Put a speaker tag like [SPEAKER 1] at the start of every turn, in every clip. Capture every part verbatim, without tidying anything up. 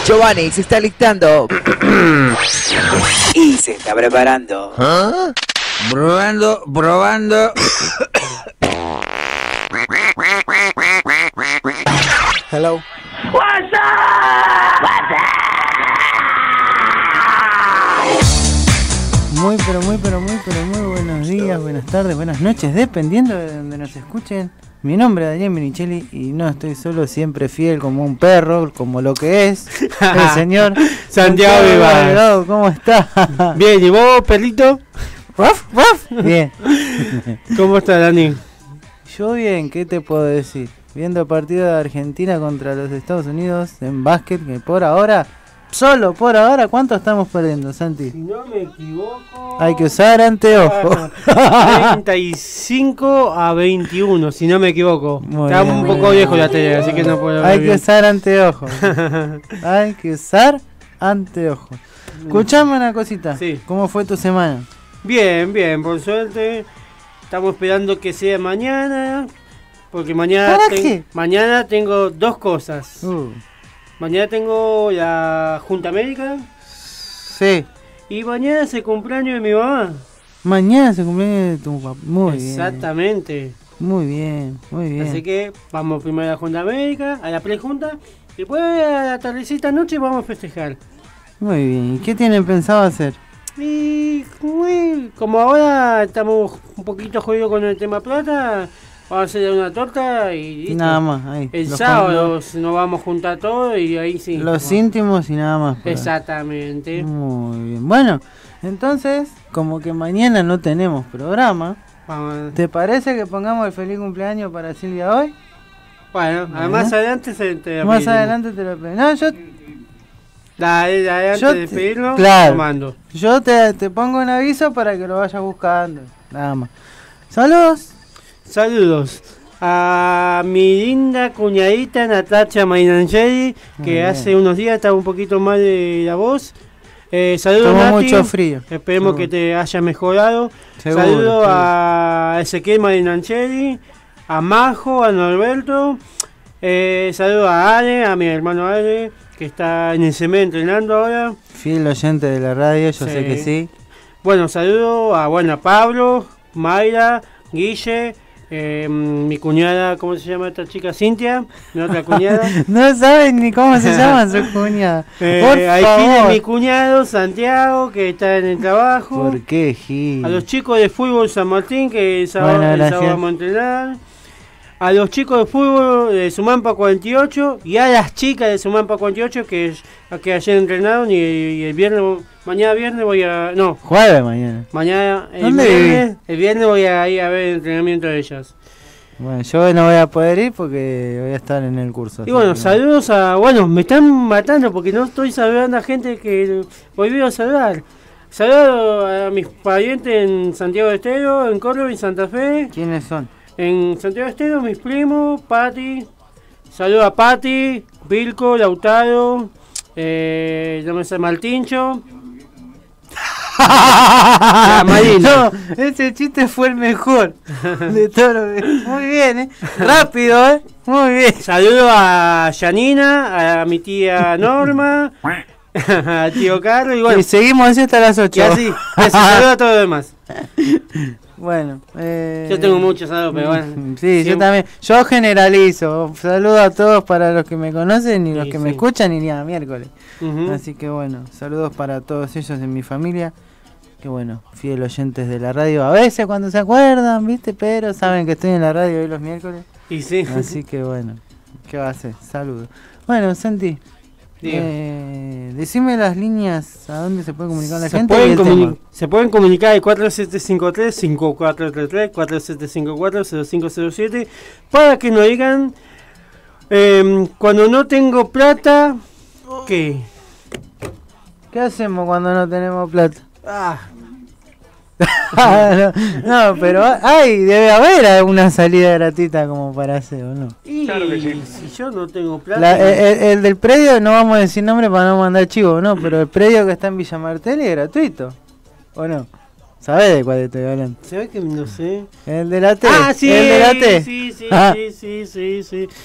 [SPEAKER 1] Giovanni se está listando y se está preparando.
[SPEAKER 2] ¿Ah? Probando, probando.
[SPEAKER 1] Hello.
[SPEAKER 3] What's up? What's up?
[SPEAKER 4] Muy pero muy pero muy pero muy buenos días, buenas tardes, buenas noches, dependiendo de donde nos escuchen. Mi nombre es Daniel Minichelli y no estoy solo, siempre fiel como un perro, como lo que es el señor
[SPEAKER 5] Santiago Vivas.
[SPEAKER 4] ¿Cómo está?
[SPEAKER 5] Bien, ¿y vos, perrito?
[SPEAKER 4] ¿Ruff, ruff? Bien.
[SPEAKER 5] ¿Cómo está, Dani?
[SPEAKER 4] Yo bien, ¿qué te puedo decir? Viendo el partido de Argentina contra los Estados Unidos en básquet, que por ahora, solo por ahora, ¿cuánto estamos perdiendo, Santi?
[SPEAKER 5] Si no me equivoco...
[SPEAKER 4] Hay que usar anteojos.
[SPEAKER 5] treinta y cinco a veintiuno, si no me equivoco.
[SPEAKER 4] Muy
[SPEAKER 5] Está
[SPEAKER 4] bien.
[SPEAKER 5] un poco viejo la tele, así que no puedo ver
[SPEAKER 4] Hay que
[SPEAKER 5] bien.
[SPEAKER 4] usar anteojos. Hay que usar anteojos. Escuchame una cosita.
[SPEAKER 5] Sí.
[SPEAKER 4] ¿Cómo fue tu semana?
[SPEAKER 5] Bien, bien, por suerte. Estamos esperando que sea mañana. Porque mañana,
[SPEAKER 4] ¿Para
[SPEAKER 5] ten-
[SPEAKER 4] qué?
[SPEAKER 5] mañana tengo dos cosas.
[SPEAKER 4] Uh,
[SPEAKER 5] Mañana tengo la Junta Médica.
[SPEAKER 4] sí.
[SPEAKER 5] Y mañana es el cumpleaños de mi mamá.
[SPEAKER 4] Mañana se cumpleaños de tu papá. Muy
[SPEAKER 5] Exactamente.
[SPEAKER 4] bien. Muy bien, muy bien.
[SPEAKER 5] Así que vamos primero a la Junta Médica, a la prejunta. Y después a la tardecita noche vamos a festejar.
[SPEAKER 4] Muy bien. ¿Y qué tienen pensado hacer?
[SPEAKER 5] Y uy, como ahora estamos un poquito jodidos con el tema plata, vamos a hacer una torta y listo.
[SPEAKER 4] Nada más. Ahí.
[SPEAKER 5] El
[SPEAKER 4] Los
[SPEAKER 5] sábado
[SPEAKER 4] los,
[SPEAKER 5] nos vamos a juntar todo y ahí sí.
[SPEAKER 4] los
[SPEAKER 5] vamos.
[SPEAKER 4] íntimos y nada más. por ahí.
[SPEAKER 5] Exactamente.
[SPEAKER 4] Muy bien. Bueno, entonces, como que mañana no tenemos programa,
[SPEAKER 5] Vamos.
[SPEAKER 4] ¿te parece que pongamos el feliz cumpleaños para Silvia hoy?
[SPEAKER 5] Bueno,
[SPEAKER 4] Bueno.
[SPEAKER 5] más adelante se te
[SPEAKER 4] Más
[SPEAKER 5] pedimos.
[SPEAKER 4] adelante te lo pido. No, yo,
[SPEAKER 5] Dale, dale, antes
[SPEAKER 4] Yo
[SPEAKER 5] de
[SPEAKER 4] te-
[SPEAKER 5] pedirlo,
[SPEAKER 4] claro.
[SPEAKER 5] lo mando.
[SPEAKER 4] yo te, te pongo un aviso para que lo vayas buscando. Nada más. Saludos.
[SPEAKER 5] Saludos a mi linda cuñadita Natacha Mainangeli,
[SPEAKER 4] Muy
[SPEAKER 5] que
[SPEAKER 4] bien.
[SPEAKER 5] hace unos días estaba un poquito mal de la voz. Eh, saludos,
[SPEAKER 4] Tomó
[SPEAKER 5] Nati.
[SPEAKER 4] mucho frío.
[SPEAKER 5] Esperemos
[SPEAKER 4] Seguro.
[SPEAKER 5] que te haya mejorado.
[SPEAKER 4] Seguro,
[SPEAKER 5] Saludos
[SPEAKER 4] seguro.
[SPEAKER 5] a Ezequiel Mainangeli, a Majo, a Norberto. Eh, saludos a Ale, a mi hermano Ale, que está en el C M entrenando ahora.
[SPEAKER 4] Fiel oyente de la radio, yo
[SPEAKER 5] Sí.
[SPEAKER 4] sé que sí.
[SPEAKER 5] Bueno, saludos a, bueno, a Pablo, Mayra, Guille, eh, mi cuñada, ¿cómo se llama esta chica? Cintia, mi otra cuñada.
[SPEAKER 4] No saben ni cómo se llama su cuñada.
[SPEAKER 5] Eh,
[SPEAKER 4] Por
[SPEAKER 5] ahí tiene
[SPEAKER 4] favor.
[SPEAKER 5] mi cuñado Santiago, que está en el trabajo.
[SPEAKER 4] ¿Por qué, Gil?
[SPEAKER 5] A los chicos de fútbol San Martín, que el sábado,
[SPEAKER 4] Bueno,
[SPEAKER 5] el sábado
[SPEAKER 4] gracias.
[SPEAKER 5] vamos a entrenar. A los chicos de fútbol de Sumampa cuarenta y ocho y a las chicas de Sumampa cuarenta y ocho que, que ayer entrenaron y, y el viernes, mañana viernes voy a... No,
[SPEAKER 4] Jueves mañana.
[SPEAKER 5] mañana, el
[SPEAKER 4] ¿Dónde
[SPEAKER 5] viernes, el viernes voy a ir a ver el entrenamiento de ellas.
[SPEAKER 4] Bueno, yo no voy a poder ir porque voy a estar en el curso.
[SPEAKER 5] Y
[SPEAKER 4] así
[SPEAKER 5] bueno,
[SPEAKER 4] que-
[SPEAKER 5] saludos a... Bueno, me están matando porque no estoy saludando a gente que volví a saludar. Saludos a mis parientes en Santiago del Estero, en Córdoba y Santa Fe.
[SPEAKER 4] ¿Quiénes son?
[SPEAKER 5] En Santiago del Estero, mis primos, Pati. Saludos a Pati, Vilco, Lautaro, eh, no me sé, Maltincho. La Marina.
[SPEAKER 4] No, ese chiste fue el mejor de todo lo que... Muy bien, ¿eh? Rápido, ¿eh? Muy bien.
[SPEAKER 5] Saludos a Janina, a mi tía Norma, a tío Carlos y bueno.
[SPEAKER 4] Y seguimos así hasta las ocho.
[SPEAKER 5] Y así, y así saludos a todos los demás.
[SPEAKER 4] Bueno, eh...
[SPEAKER 5] Yo tengo muchos saludos, pero bueno.
[SPEAKER 4] Sí, yo
[SPEAKER 5] Siempre-
[SPEAKER 4] también. Yo generalizo. Saludo a todos para los que me conocen y los
[SPEAKER 5] Sí,
[SPEAKER 4] que
[SPEAKER 5] sí.
[SPEAKER 4] me escuchan y ni a miércoles.
[SPEAKER 5] Ujú.
[SPEAKER 4] Así que bueno, saludos para todos ellos en mi familia. Que bueno, fiel oyentes de la radio. A veces cuando se acuerdan, ¿viste? Pero saben que estoy en la radio hoy los miércoles.
[SPEAKER 5] Y sí.
[SPEAKER 4] Así que bueno, ¿qué va a hacer? Saludos. Bueno, Santi,
[SPEAKER 5] Diga.
[SPEAKER 4] eh, decime las líneas a dónde se puede comunicar la
[SPEAKER 5] Se
[SPEAKER 4] gente. y
[SPEAKER 5] pueden,
[SPEAKER 4] el
[SPEAKER 5] comuni-
[SPEAKER 4] tema.
[SPEAKER 5] se pueden comunicar al cuatro siete cinco tres, cinco cuatro tres tres, cuatro siete cinco cuatro, cero cinco cero siete para que nos digan eh, cuando no tengo plata, ¿qué?
[SPEAKER 4] ¿Qué hacemos cuando no tenemos plata?
[SPEAKER 5] Ah,
[SPEAKER 4] no, no, pero hay, debe haber alguna salida gratuita como para hacer, ¿o no?
[SPEAKER 5] y si yo no tengo plata,
[SPEAKER 4] La- el, el- el del predio, no vamos a decir nombre para no mandar chivo, ¿no? Pero el predio que está en Villa Martelli es gratuito, ¿o no? ¿Sabés de cuál estoy hablando?
[SPEAKER 5] se ve que no sé.
[SPEAKER 4] El de la T.
[SPEAKER 5] Ah, sí,
[SPEAKER 4] el de la T.
[SPEAKER 5] sí, sí,
[SPEAKER 4] Ah.
[SPEAKER 5] sí, sí, sí, sí.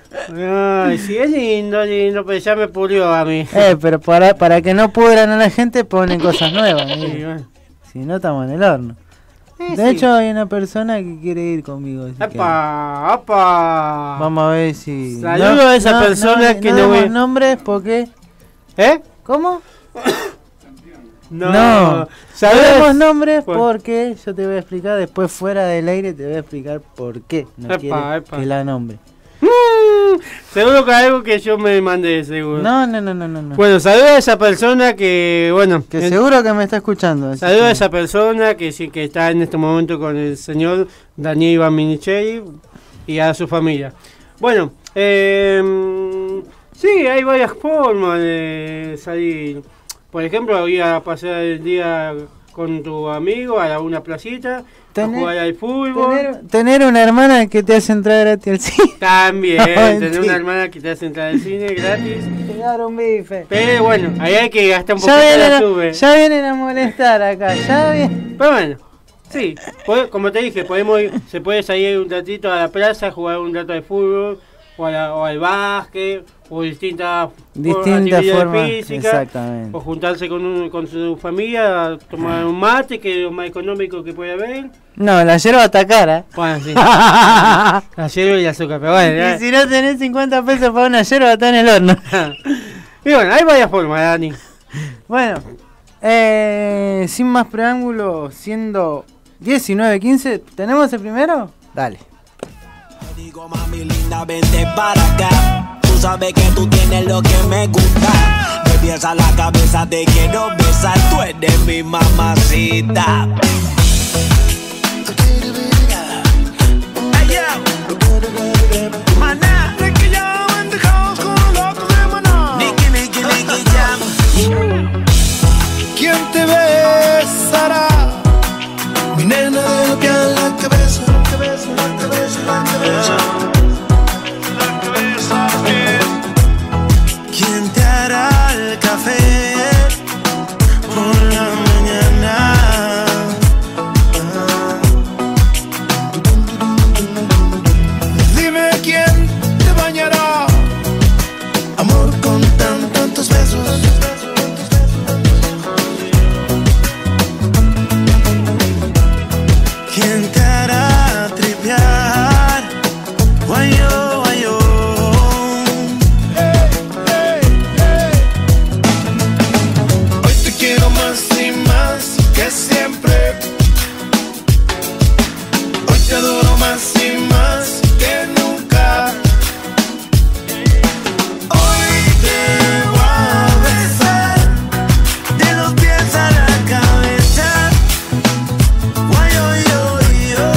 [SPEAKER 5] Ay, sí, es lindo, lindo, pero ya me pudrió a mí.
[SPEAKER 4] Eh, pero para, para que no pudran a la gente ponen cosas nuevas.
[SPEAKER 5] Sí,
[SPEAKER 4] ¿eh?
[SPEAKER 5] bueno.
[SPEAKER 4] Si no, estamos en el horno.
[SPEAKER 5] Sí,
[SPEAKER 4] De
[SPEAKER 5] sí.
[SPEAKER 4] hecho, hay una persona que quiere ir conmigo. así que
[SPEAKER 5] ¡Apa! ¡Apa!
[SPEAKER 4] vamos a ver si...
[SPEAKER 5] Saludo a esa persona que no
[SPEAKER 4] no
[SPEAKER 5] ve-
[SPEAKER 4] demos nombres porque...
[SPEAKER 5] ¿Eh?
[SPEAKER 4] ¿Cómo?
[SPEAKER 5] No.
[SPEAKER 4] No.
[SPEAKER 5] ¿Sabes?
[SPEAKER 4] Sabemos nombres
[SPEAKER 5] Pues-
[SPEAKER 4] porque yo te voy a explicar después fuera del aire, te voy a explicar por qué no
[SPEAKER 5] Epa,
[SPEAKER 4] quiere
[SPEAKER 5] epa.
[SPEAKER 4] que la nombre.
[SPEAKER 5] Mm, seguro que algo que yo me mandé, seguro.
[SPEAKER 4] No, no, no, no, no. no.
[SPEAKER 5] Bueno, saludo a esa persona que, bueno,
[SPEAKER 4] que
[SPEAKER 5] en-
[SPEAKER 4] seguro que me está escuchando. así
[SPEAKER 5] saludo a
[SPEAKER 4] que-
[SPEAKER 5] esa persona que sí que está en este momento con el señor Daniel Iván Minicheri y a su familia. Bueno, eh, sí, hay varias formas de salir. Por ejemplo, ir a pasar el día con tu amigo a una placita,
[SPEAKER 4] Tener-
[SPEAKER 5] a jugar al fútbol.
[SPEAKER 4] Tener, tener una hermana que te hace entrar gratis al cine.
[SPEAKER 5] También,
[SPEAKER 4] No,
[SPEAKER 5] tener
[SPEAKER 4] mentira.
[SPEAKER 5] una hermana que te hace entrar al cine gratis.
[SPEAKER 4] Te dar un bife.
[SPEAKER 5] Pero bueno, ahí hay que gastar un
[SPEAKER 4] Ya
[SPEAKER 5] poquito
[SPEAKER 4] vienen,
[SPEAKER 5] la
[SPEAKER 4] a,
[SPEAKER 5] sube.
[SPEAKER 4] ya vienen a molestar acá, ya vienen.
[SPEAKER 5] Pero bueno, sí, pode- como te dije, podemos ir- se puede salir un ratito a la plaza, jugar un rato de fútbol, o, a la- o al básquet, o distintas,
[SPEAKER 4] Distintas
[SPEAKER 5] actividades
[SPEAKER 4] formas,
[SPEAKER 5] físicas,
[SPEAKER 4] exactamente.
[SPEAKER 5] o juntarse con, un- con su familia a tomar un mate, que es lo más económico que puede haber.
[SPEAKER 4] No, la yerba está cara.
[SPEAKER 5] Bueno, sí, la hierba y el azúcar, pero bueno.
[SPEAKER 4] Y
[SPEAKER 5] ya.
[SPEAKER 4] si no tenés cincuenta pesos para una yerba, está en el horno.
[SPEAKER 5] Y bueno, hay varias formas, Dani.
[SPEAKER 4] Bueno, eh, sin más preámbulos, siendo diecinueve quince, ¿tenemos el primero? Dale.
[SPEAKER 6] Digo, mami linda, vente para acá. Tú sabes que tú tienes lo que me gusta. Me piensa la cabeza, te quiero besar. Tú eres mi mamacita. Hey, yo. Maná. Nicky Jam in the house con los locos de Maná. Nicky, Nicky, Nicky Jam.
[SPEAKER 7] ¿Quién te besará? Mi nena de lo que a la cabeza, la cabeza, la cabeza, la cabeza. La cabeza,
[SPEAKER 6] ¿Quién te hará el café por la mañana?
[SPEAKER 7] dime quién te bañará. Amor con tan, tantos besos.
[SPEAKER 6] ¿Quién te hará tripear? Guayo, guayo.
[SPEAKER 7] Hoy te quiero más y más que siempre. Hoy te adoro más y más que nunca.
[SPEAKER 6] Hoy te voy a besar de los pies a la cabeza. Guayo, yo, yo.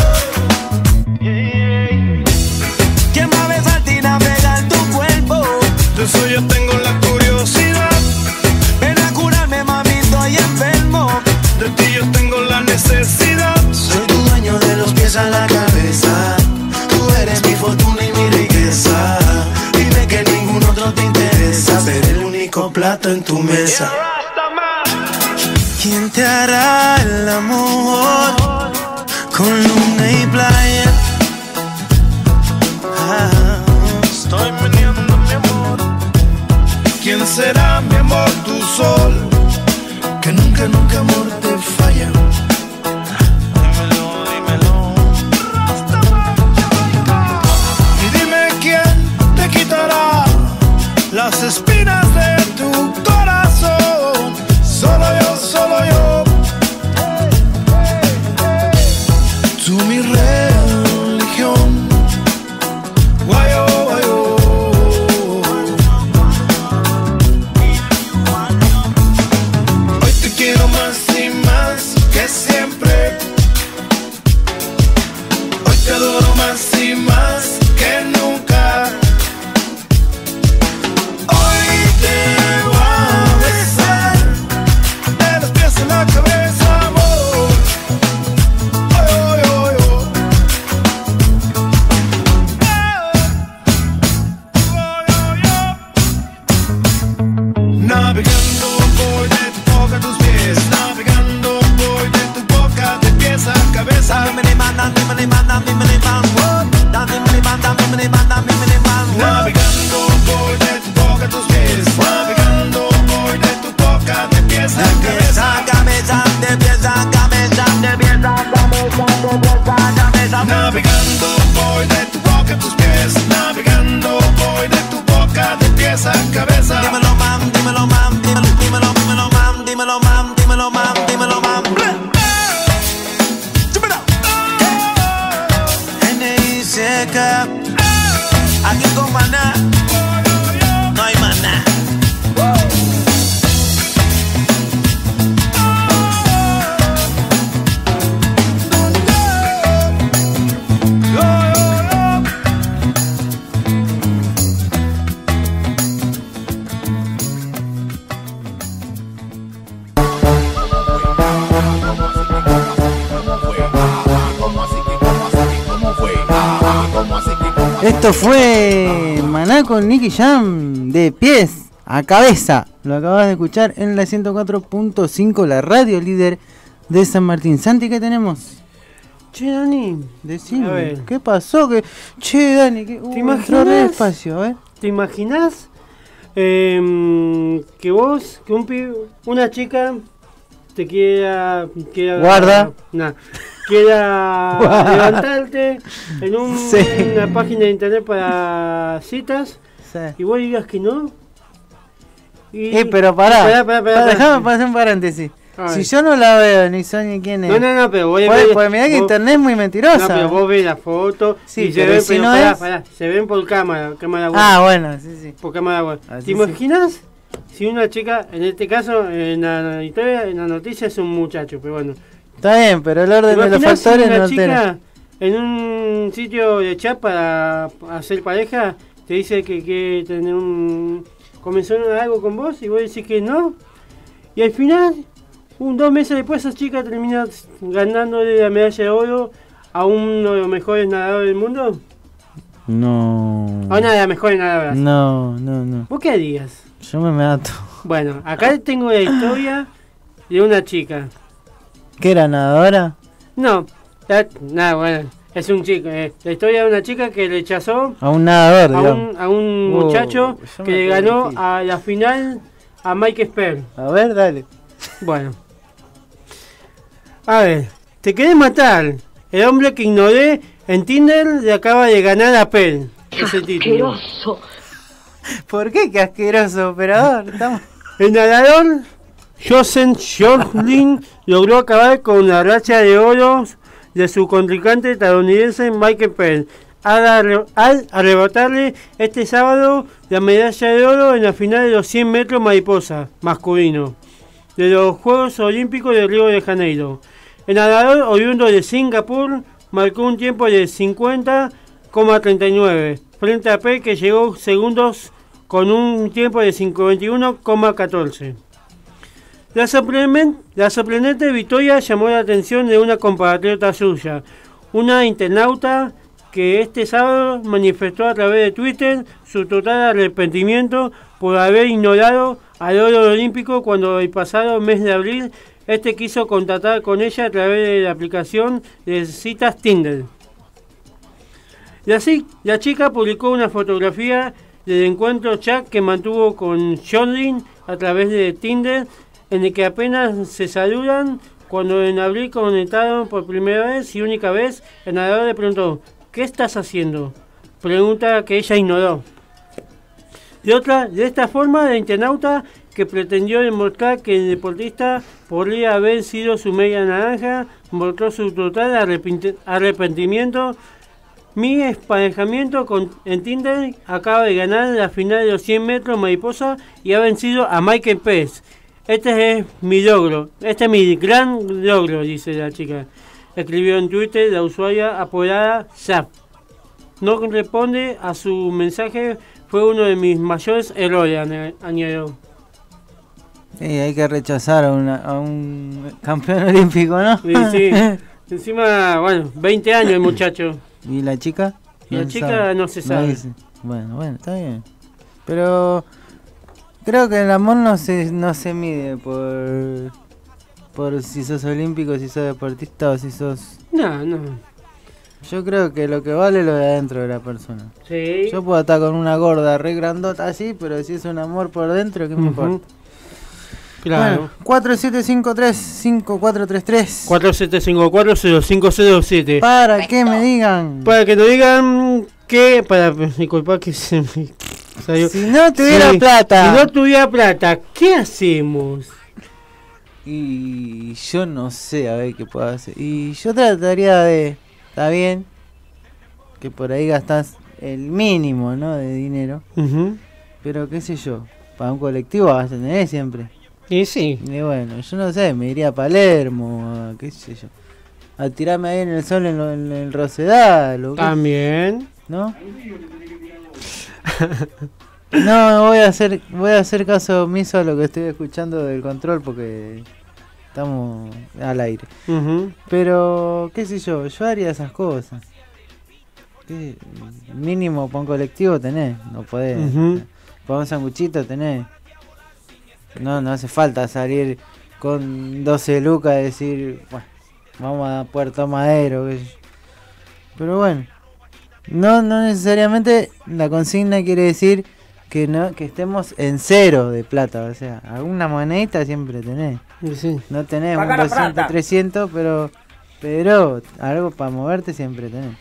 [SPEAKER 6] ¿Quién va a besarte y navegar tu cuerpo?
[SPEAKER 7] De eso yo tengo la curiosidad.
[SPEAKER 6] Ven a curarme, mami, estoy enfermo.
[SPEAKER 7] De ti yo tengo la necesidad.
[SPEAKER 6] Soy tu dueño de los pies a la cabeza. Tú eres mi fortuna y mi riqueza. Dime que ningún otro te interesa. Ser el único plato en tu mesa. ¿Quién te hará el amor con luna y playa? Ah,
[SPEAKER 7] Estoy meneando mi amor. ¿Quién será mi amor? Tu sol. Que nunca, nunca amor te falla. Dímelo, dímelo. Y dime quién te quitará las espinas de tu corazón. Solo yo, solo yo. Tú mi religión. Guayo, guayo. Hoy te quiero más y más que siempre. Hoy te adoro más y más que nunca. Hoy te voy a
[SPEAKER 4] Esto fue Maná con Nicky Jam, de pies a cabeza. Lo acabas de escuchar en la ciento cuatro punto cinco, la radio líder de San Martín. Santi, ¿qué tenemos?
[SPEAKER 5] Che, Dani, a
[SPEAKER 4] Decime,
[SPEAKER 5] ver.
[SPEAKER 4] ¿qué pasó? ¿Qué... Che, Dani, ¿qué... Uh,
[SPEAKER 5] imaginas?
[SPEAKER 4] entró re despacio, a ver.
[SPEAKER 5] ¿te imaginas eh, que vos, que un pi- una chica te quiera, quiera
[SPEAKER 4] Guarda.
[SPEAKER 5] nah, quiera levantarte en un-
[SPEAKER 4] Sí.
[SPEAKER 5] una página de internet para citas
[SPEAKER 4] Sí.
[SPEAKER 5] y vos digas que no? Y,
[SPEAKER 4] Eh, pero pará,
[SPEAKER 5] Pará, pará, pará,
[SPEAKER 4] pará,
[SPEAKER 5] pará.
[SPEAKER 4] déjame hacer un paréntesis.
[SPEAKER 5] A ver.
[SPEAKER 4] Si yo no la veo ni sé ni quién es.
[SPEAKER 5] No, no, no, pero voy a
[SPEAKER 4] Pues,
[SPEAKER 5] ver.
[SPEAKER 4] pues mirá que
[SPEAKER 5] vos-
[SPEAKER 4] internet es muy mentirosa.
[SPEAKER 5] No, pero vos ves la foto
[SPEAKER 4] Sí,
[SPEAKER 5] y se
[SPEAKER 4] pero
[SPEAKER 5] ven,
[SPEAKER 4] si
[SPEAKER 5] pero
[SPEAKER 4] no
[SPEAKER 5] pará,
[SPEAKER 4] es-
[SPEAKER 5] pará, se ven por cámara, cámara web.
[SPEAKER 4] Ah, bueno, sí, sí.
[SPEAKER 5] Por cámara web.
[SPEAKER 4] Así
[SPEAKER 5] ¿Te
[SPEAKER 4] sí.
[SPEAKER 5] imaginas si una chica, en este caso, en la historia, en la noticia es un muchacho, pero bueno.
[SPEAKER 4] Está bien, pero el
[SPEAKER 5] ¿Te
[SPEAKER 4] orden de los
[SPEAKER 5] imaginas si
[SPEAKER 4] factores
[SPEAKER 5] una
[SPEAKER 4] no altera.
[SPEAKER 5] chica en un sitio de chat para hacer pareja te dice que quiere tener un... comenzó algo con vos y vos decís que no? Y al final, un dos meses después, esa chica termina ganándole la medalla de oro a uno de los mejores nadadores del mundo.
[SPEAKER 4] No.
[SPEAKER 5] A una de las mejores nadadoras.
[SPEAKER 4] No, no, no.
[SPEAKER 5] ¿Vos qué harías?
[SPEAKER 4] Yo me mato.
[SPEAKER 5] Bueno, acá tengo la historia de una chica.
[SPEAKER 4] ¿Qué era, nadadora?
[SPEAKER 5] No, la- nada, bueno, es un chico. eh, la historia de una chica que rechazó
[SPEAKER 4] A un nadador,
[SPEAKER 5] a
[SPEAKER 4] digamos.
[SPEAKER 5] un, a un
[SPEAKER 4] Oh,
[SPEAKER 5] muchacho
[SPEAKER 4] yo
[SPEAKER 5] que
[SPEAKER 4] me
[SPEAKER 5] le
[SPEAKER 4] acuerdo
[SPEAKER 5] ganó
[SPEAKER 4] que-
[SPEAKER 5] a la final a Mike Sper.
[SPEAKER 4] A ver, dale.
[SPEAKER 5] Bueno. A ver, te querés matar. El hombre que ignoré en Tinder le acaba de ganar a Pel. Ese título.
[SPEAKER 4] ¿Por qué? Qué asqueroso, operador. Estamos...
[SPEAKER 5] El nadador Joseph Shortlin logró acabar con la racha de oros de su contrincante estadounidense Michael Phelps al, arre- al arrebatarle este sábado la medalla de oro en la final de los cien metros mariposa masculino de los Juegos Olímpicos de Río de Janeiro. El nadador oriundo de Singapur marcó un tiempo de cincuenta coma treinta y nueve frente a Phelps, que llegó segundos con un tiempo de cincuenta y uno coma catorce. La, sorprenden- la sorprendente victoria llamó la atención de una compatriota suya, una internauta que este sábado manifestó a través de Twitter su total arrepentimiento por haber ignorado al oro olímpico cuando el pasado mes de abril este quiso contactar con ella a través de la aplicación de citas Tinder. Y así, la chica publicó una fotografía del encuentro chat que mantuvo con Shortlin a través de Tinder, en el que apenas se saludan. Cuando en abril conectaron por primera vez y única vez, el nadador le preguntó: ¿qué estás haciendo? Pregunta que ella ignoró. De otra, de esta forma, la internauta, que pretendió demostrar que el deportista podría haber sido su media naranja, mostró su total arrepenti- arrepentimiento. Mi emparejamiento con, en Tinder acaba de ganar la final de los cien metros mariposa y ha vencido a Michael Phelps. Este es mi logro, este es mi gran logro, dice la chica. Escribió en Twitter la usuaria apodada Zap. No responde a su mensaje, fue uno de mis mayores errores, ane- añadió.
[SPEAKER 4] Sí, hay que rechazar a, una, a un campeón olímpico, ¿no?
[SPEAKER 5] Sí, sí. Encima, bueno, veinte años el muchacho.
[SPEAKER 4] ¿Y la chica?
[SPEAKER 5] Y la
[SPEAKER 4] ¿Quién
[SPEAKER 5] chica
[SPEAKER 4] sabe?
[SPEAKER 5] no se sabe.
[SPEAKER 4] dice. Bueno, bueno, está bien. Pero creo que el amor no se, no se mide por, por si sos olímpico, si sos deportista o si sos...
[SPEAKER 5] No, no.
[SPEAKER 4] Yo creo que lo que vale es lo de adentro de la persona.
[SPEAKER 5] Sí.
[SPEAKER 4] Yo puedo estar con una gorda re grandota así, pero si es un amor por dentro, ¿qué me
[SPEAKER 5] Ujú.
[SPEAKER 4] importa?
[SPEAKER 5] Claro.
[SPEAKER 4] Bueno, cuatro siete cinco tres cinco cuatro tres tres.
[SPEAKER 5] cuatro siete cinco cuatro cero cinco cero siete.
[SPEAKER 4] Para que me digan.
[SPEAKER 5] Para que nos digan que... Para disculpar que se me salió.
[SPEAKER 4] Si no tuviera
[SPEAKER 5] Sí,
[SPEAKER 4] plata.
[SPEAKER 5] Si no tuviera plata, ¿qué hacemos?
[SPEAKER 4] Y yo no sé, a ver qué puedo hacer. Y yo trataría de... Está bien que por ahí gastás el mínimo, ¿no? De dinero.
[SPEAKER 5] Ujú.
[SPEAKER 4] Pero qué sé yo, para un colectivo vas a tener siempre.
[SPEAKER 5] Y sí.
[SPEAKER 4] Y bueno, yo no sé, me iría a Palermo, a qué sé yo. A tirarme ahí en el sol en, lo- en el Rosedal, o qué,
[SPEAKER 5] También.
[SPEAKER 4] ¿no? No, voy a hacer voy a hacer caso omiso a lo que estoy escuchando del control porque estamos al aire.
[SPEAKER 5] Ujú.
[SPEAKER 4] Pero, qué sé yo, yo haría esas cosas. ¿qué? Mínimo para un colectivo tenés, no podés.
[SPEAKER 5] Ujú.
[SPEAKER 4] Para un sanguchito tenés. No, no hace falta salir con doce lucas y decir, bueno, vamos a Puerto Madero. qué sé yo. Pero bueno, no, no necesariamente la consigna quiere decir que no, que estemos en cero de plata, o sea, alguna monedita siempre tenés.
[SPEAKER 5] Y sí.
[SPEAKER 4] No tenés
[SPEAKER 3] Paga
[SPEAKER 4] un
[SPEAKER 3] la
[SPEAKER 4] doscientos,
[SPEAKER 3] plata.
[SPEAKER 4] trescientos, pero pero algo para moverte siempre tenés.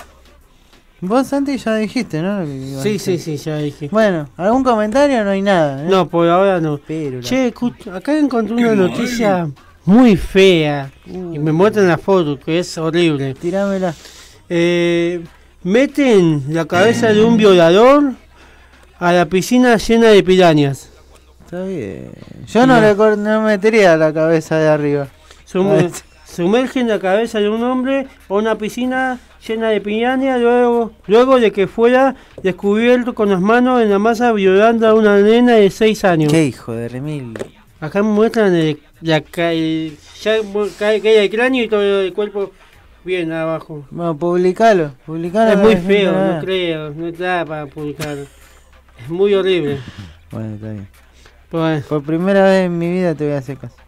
[SPEAKER 4] Vos, Santi, ya dijiste, ¿no? Lo que ibas a
[SPEAKER 5] Sí,
[SPEAKER 4] decir.
[SPEAKER 5] sí, sí, ya dije.
[SPEAKER 4] Bueno, ¿algún comentario? No hay nada, ¿eh?
[SPEAKER 5] No, por ahora no.
[SPEAKER 4] Pero la-
[SPEAKER 5] Che, escu- acá encontré una noticia muy fea. Y me muestran la foto, que es horrible.
[SPEAKER 4] Tirámela.
[SPEAKER 5] Eh, meten la cabeza de un violador a la piscina llena de pirañas.
[SPEAKER 4] Está bien. Yo no
[SPEAKER 5] No.
[SPEAKER 4] le cor- no metería la cabeza de arriba.
[SPEAKER 5] Sumer-
[SPEAKER 4] Ah,
[SPEAKER 5] sumergen la cabeza de un hombre a una piscina llena de pirañas luego, luego de que fuera descubierto con las manos en la masa violando a una nena de seis años.
[SPEAKER 4] Qué hijo de remil.
[SPEAKER 5] Acá me muestran el, la, ca- el- ya mu- cae, cae el cráneo y todo el cuerpo bien abajo.
[SPEAKER 4] Bueno, publicalo. Publicalo.
[SPEAKER 5] Es
[SPEAKER 4] para
[SPEAKER 5] muy
[SPEAKER 4] que la gente
[SPEAKER 5] feo,
[SPEAKER 4] lo
[SPEAKER 5] no
[SPEAKER 4] vea.
[SPEAKER 5] creo, no está para publicar. Es muy horrible.
[SPEAKER 4] Bueno, está bien.
[SPEAKER 5] Pero bueno,
[SPEAKER 4] Por primera vez en mi vida te voy a hacer caso.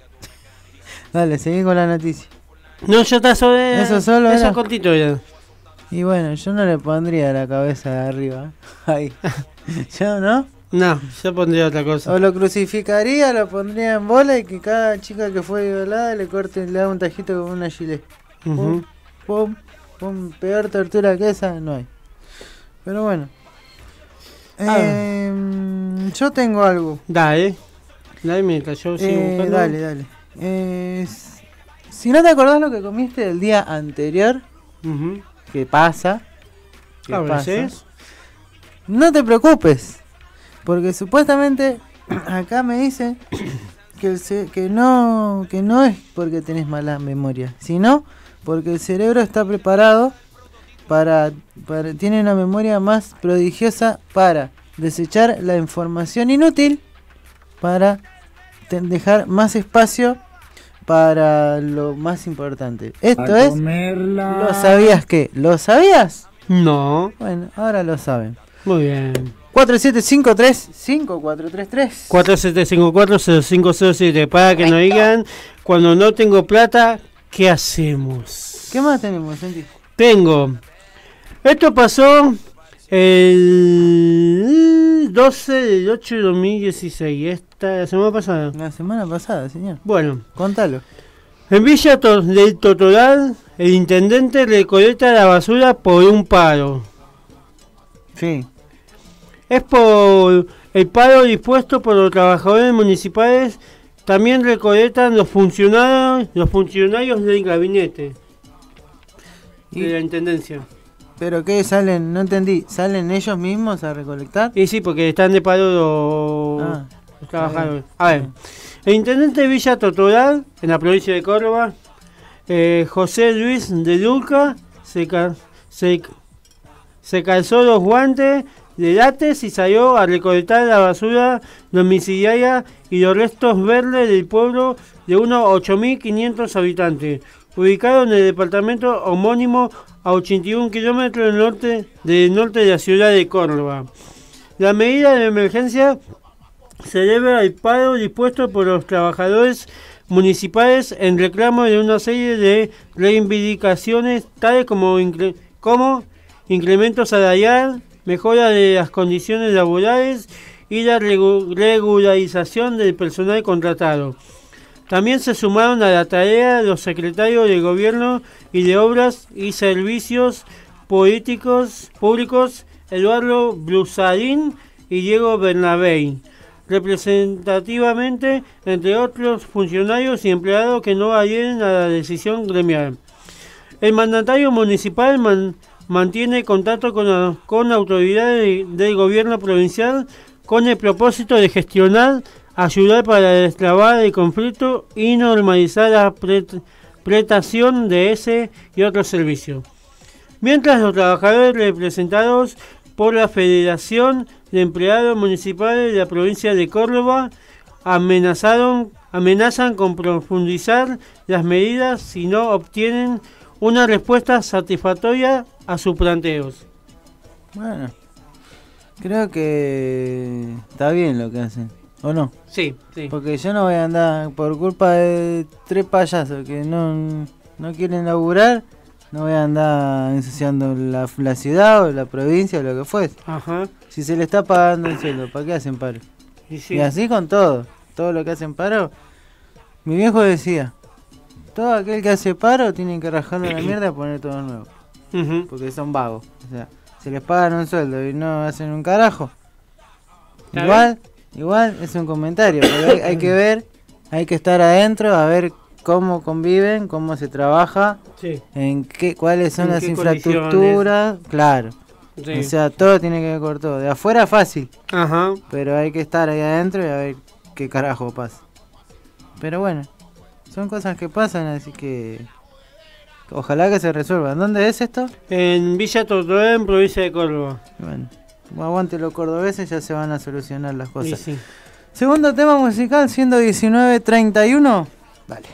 [SPEAKER 4] Dale, seguí con la noticia.
[SPEAKER 5] no, ya está sobre.
[SPEAKER 4] Eso solo
[SPEAKER 5] Eso
[SPEAKER 4] era.
[SPEAKER 5] cortito era.
[SPEAKER 4] Y bueno, yo no le pondría la cabeza de arriba. ¿eh? Ahí. ¿Yo no?
[SPEAKER 5] No, yo pondría otra cosa.
[SPEAKER 4] O lo crucificaría, lo pondría en bola y que cada chica que fue violada le corte, le haga un tajito con una gilet.
[SPEAKER 5] Ujú.
[SPEAKER 4] Pum, pum, peor tortura que esa no hay. Pero bueno.
[SPEAKER 5] Ah.
[SPEAKER 4] Em, yo tengo algo.
[SPEAKER 5] Dale. Dale mientras yo sigo
[SPEAKER 4] Eh,
[SPEAKER 5] buscando.
[SPEAKER 4] dale, dale. Eh, s- si no te acordás lo que comiste el día anterior,
[SPEAKER 5] Ujú.
[SPEAKER 4] que pasa, que
[SPEAKER 5] A
[SPEAKER 4] pasa,
[SPEAKER 5] veces.
[SPEAKER 4] no te preocupes, porque supuestamente acá me dice que, el ce- que no que no es porque tenés mala memoria, sino porque el cerebro está preparado para, para tiene una memoria más prodigiosa para desechar la información inútil, para te- dejar más espacio para lo más importante. Esto es, ¿lo sabías qué? ¿Lo sabías?
[SPEAKER 5] No.
[SPEAKER 4] Bueno, ahora lo saben.
[SPEAKER 5] Muy bien.
[SPEAKER 4] cuatro siete cinco tres cinco cuatro tres tres.
[SPEAKER 5] cuatro siete cinco cuatro cero cinco cero siete. Para que nos digan, cuando no tengo plata, ¿qué hacemos?
[SPEAKER 4] ¿Qué más tenemos, Santi?
[SPEAKER 5] Tengo. Esto pasó el doce del ocho de dos mil dieciséis. Esta la semana pasada.
[SPEAKER 4] La semana pasada, señor.
[SPEAKER 5] Bueno,
[SPEAKER 4] Contalo.
[SPEAKER 5] en Villa To- del Totoral, el intendente recolecta la basura por un paro.
[SPEAKER 4] Sí.
[SPEAKER 5] Es por el paro dispuesto por los trabajadores municipales. También recolectan los funcionarios, los funcionarios del gabinete
[SPEAKER 4] Y-
[SPEAKER 5] de la intendencia.
[SPEAKER 4] ¿Pero qué salen? No entendí. ¿Salen ellos mismos a recolectar?
[SPEAKER 5] Y sí, porque están de paro los,
[SPEAKER 4] Ah,
[SPEAKER 5] los trabajadores. A ver, el intendente de Villa Totoral, en la provincia de Córdoba, eh, José Luis de Luca, se, ca- se, se calzó los guantes de látex y salió a recolectar la basura domiciliaria y los restos verdes del pueblo de unos ocho mil quinientos habitantes, ubicado en el departamento homónimo a ochenta y un kilómetros del norte, del norte de la ciudad de Córdoba. La medida de emergencia se debe al paro dispuesto por los trabajadores municipales en reclamo de una serie de reivindicaciones tales como, incre- como incremento salarial, mejora de las condiciones laborales y la regu- regularización del personal contratado. También se sumaron a la tarea los secretarios de Gobierno y de Obras y Servicios Políticos Públicos Eduardo Blusarín y Diego Bernabé, representativamente entre otros funcionarios y empleados que no adhieren a la decisión gremial. El mandatario municipal man- mantiene contacto con, la- con autoridades de- del gobierno provincial con el propósito de gestionar, ayudar para destrabar el conflicto y normalizar la pret- prestación de ese y otros servicios. Mientras los trabajadores representados por la Federación de Empleados Municipales de la provincia de Córdoba amenazaron, amenazan con profundizar las medidas si no obtienen una respuesta satisfactoria a sus planteos.
[SPEAKER 4] Bueno, creo que está bien lo que hacen, ¿o no?
[SPEAKER 5] Sí, sí.
[SPEAKER 4] Porque yo no voy a andar por culpa de tres payasos que no, no quieren laburar, no voy a andar ensuciando la, la ciudad o la provincia o lo que fuese.
[SPEAKER 5] Ajá.
[SPEAKER 4] Si se le está pagando el sueldo, ¿para qué hacen paro?
[SPEAKER 5] Y, sí.
[SPEAKER 4] Y así con todo, todo lo que hacen paro. Mi viejo decía, todo aquel que hace paro tienen que rajarlo a la mierda y poner todo nuevo.
[SPEAKER 5] Uh-huh.
[SPEAKER 4] Porque son vagos. O sea, se les pagan un sueldo y no hacen un carajo. Igual, igual es un comentario, pero hay, hay que ver, hay que estar adentro a ver cómo conviven, cómo se trabaja,
[SPEAKER 5] sí.
[SPEAKER 4] en qué, cuáles son
[SPEAKER 5] en
[SPEAKER 4] las
[SPEAKER 5] qué
[SPEAKER 4] infraestructuras, claro.
[SPEAKER 5] Sí.
[SPEAKER 4] O sea, todo tiene que ver con todo. De afuera fácil,
[SPEAKER 5] Ajá.
[SPEAKER 4] pero hay que estar ahí adentro y a ver qué carajo pasa. Pero bueno, son cosas que pasan, así que ojalá que se resuelvan. ¿Dónde es esto?
[SPEAKER 5] En Villa Tortolé, en provincia de Córdoba.
[SPEAKER 4] Bueno, aguante los cordobeses, ya se van a solucionar las cosas.
[SPEAKER 5] Sí, sí.
[SPEAKER 4] Segundo tema musical, siendo diecinueve treinta y uno. Dale.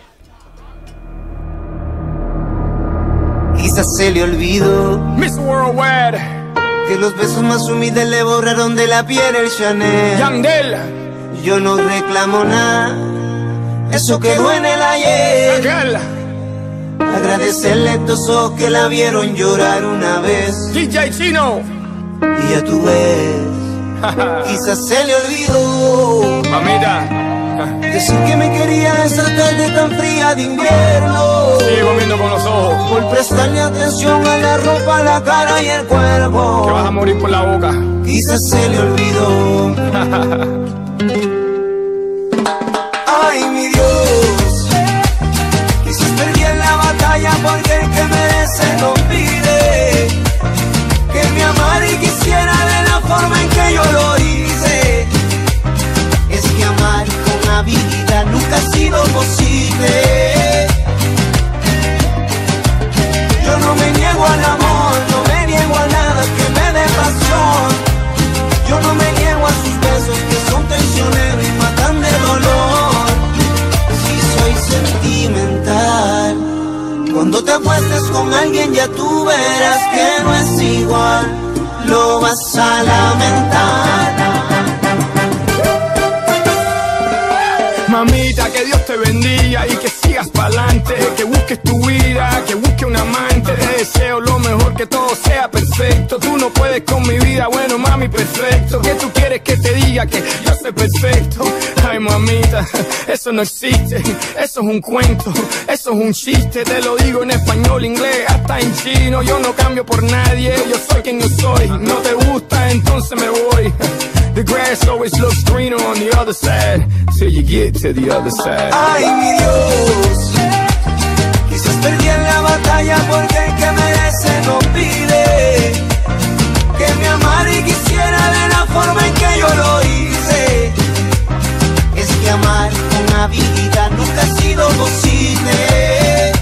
[SPEAKER 8] Quizás se le olvidó
[SPEAKER 9] Miss Worldwide,
[SPEAKER 8] que los besos más humildes le borraron de la piel el Chanel.
[SPEAKER 9] Yandel,
[SPEAKER 8] Yo no reclamo nada, eso quedó en el ayer.
[SPEAKER 9] Raquel,
[SPEAKER 8] Agradecerle a estos ojos que la vieron llorar una vez.
[SPEAKER 9] D J Chino,
[SPEAKER 8] Y ya tú ves, quizás se le olvidó
[SPEAKER 9] mamita,
[SPEAKER 8] decir que me quería esa tarde tan fría de invierno.
[SPEAKER 9] sigo viendo con los ojos,
[SPEAKER 8] Por prestarle atención a la ropa, la cara y el cuerpo.
[SPEAKER 9] que vas a morir por la boca.
[SPEAKER 8] Quizás se le olvidó. Ay, mi Dios, quizás perdí en la batalla porque el que merece no pide que me amara y quisiera de la forma en que yo lo hice. Es que amar con habilidad nunca ha sido posible. Yo no me niego al amor, no me niego a nada que me dé pasión. Yo no me niego a sus besos que son traicioneros y matan de dolor. Si soy sentimental, cuando te acuestes con alguien ya tú verás que no es igual, lo vas a lamentar.
[SPEAKER 9] Mamita, que Dios te bendiga y que sigas pa'lante, que busques tu vida, que busques un amante. Te deseo lo mejor, que todo sea perfecto. Tú no puedes con mi vida, bueno mami, perfecto. ¿Qué tú quieres que te diga? Que yo soy perfecto. Ay mamita, eso no existe, eso es un cuento, eso es un chiste. Te lo digo en español, inglés, hasta en chino. Yo no cambio por nadie, yo soy quien yo soy. No te gusta, entonces me voy. The grass always looks greener on the other side, till you get to the other side.
[SPEAKER 8] Ay, mi Dios, quizás perdí en la batalla porque el que merece no pide que me amara y quisiera de la forma en que yo lo hice. Es que amar con habilidad nunca ha sido posible.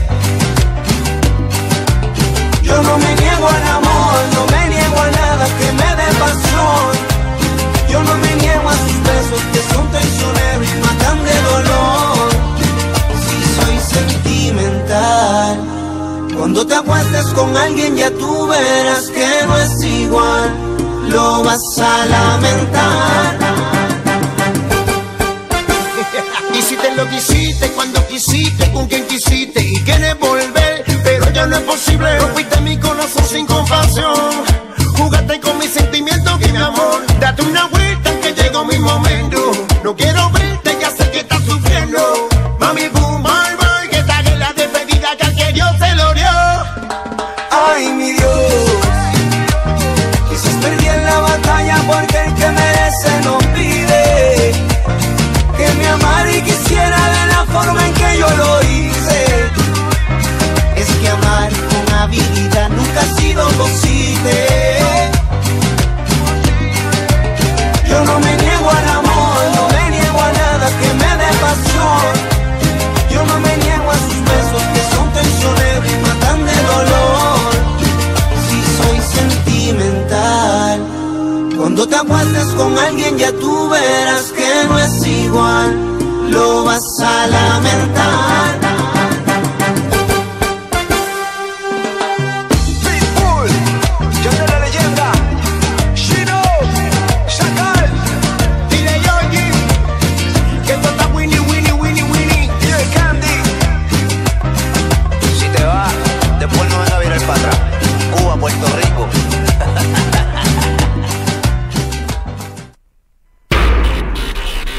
[SPEAKER 8] Yo no me niego al amor, no me niego a nada que me dé pasión. Yo no me niego a sus besos que son traicioneros y matan de dolor. Si soy sentimental, cuando te acuestes con alguien ya tú verás que no es igual, lo vas a lamentar. Hiciste lo que hiciste, cuando quisiste, con quien quisiste y quieres volver, pero ya no es posible. Rompiste mi corazón sin compasión, jugaste con mis sentimientos y mi amor. Date una vuelta que llegó mi momento. No quiero verte, ya sé que estás sufriendo. Mami, boom, bye, bye, que esta es la despedida que al que Dios se lo dio. Ay, mi Dios, quizás perdí en la batalla porque el que merece no pide que me amara y quisiera de la forma en que yo lo hice. Es que amar con habilidad nunca ha sido posible. Yo no me niego al amor, no me niego a nada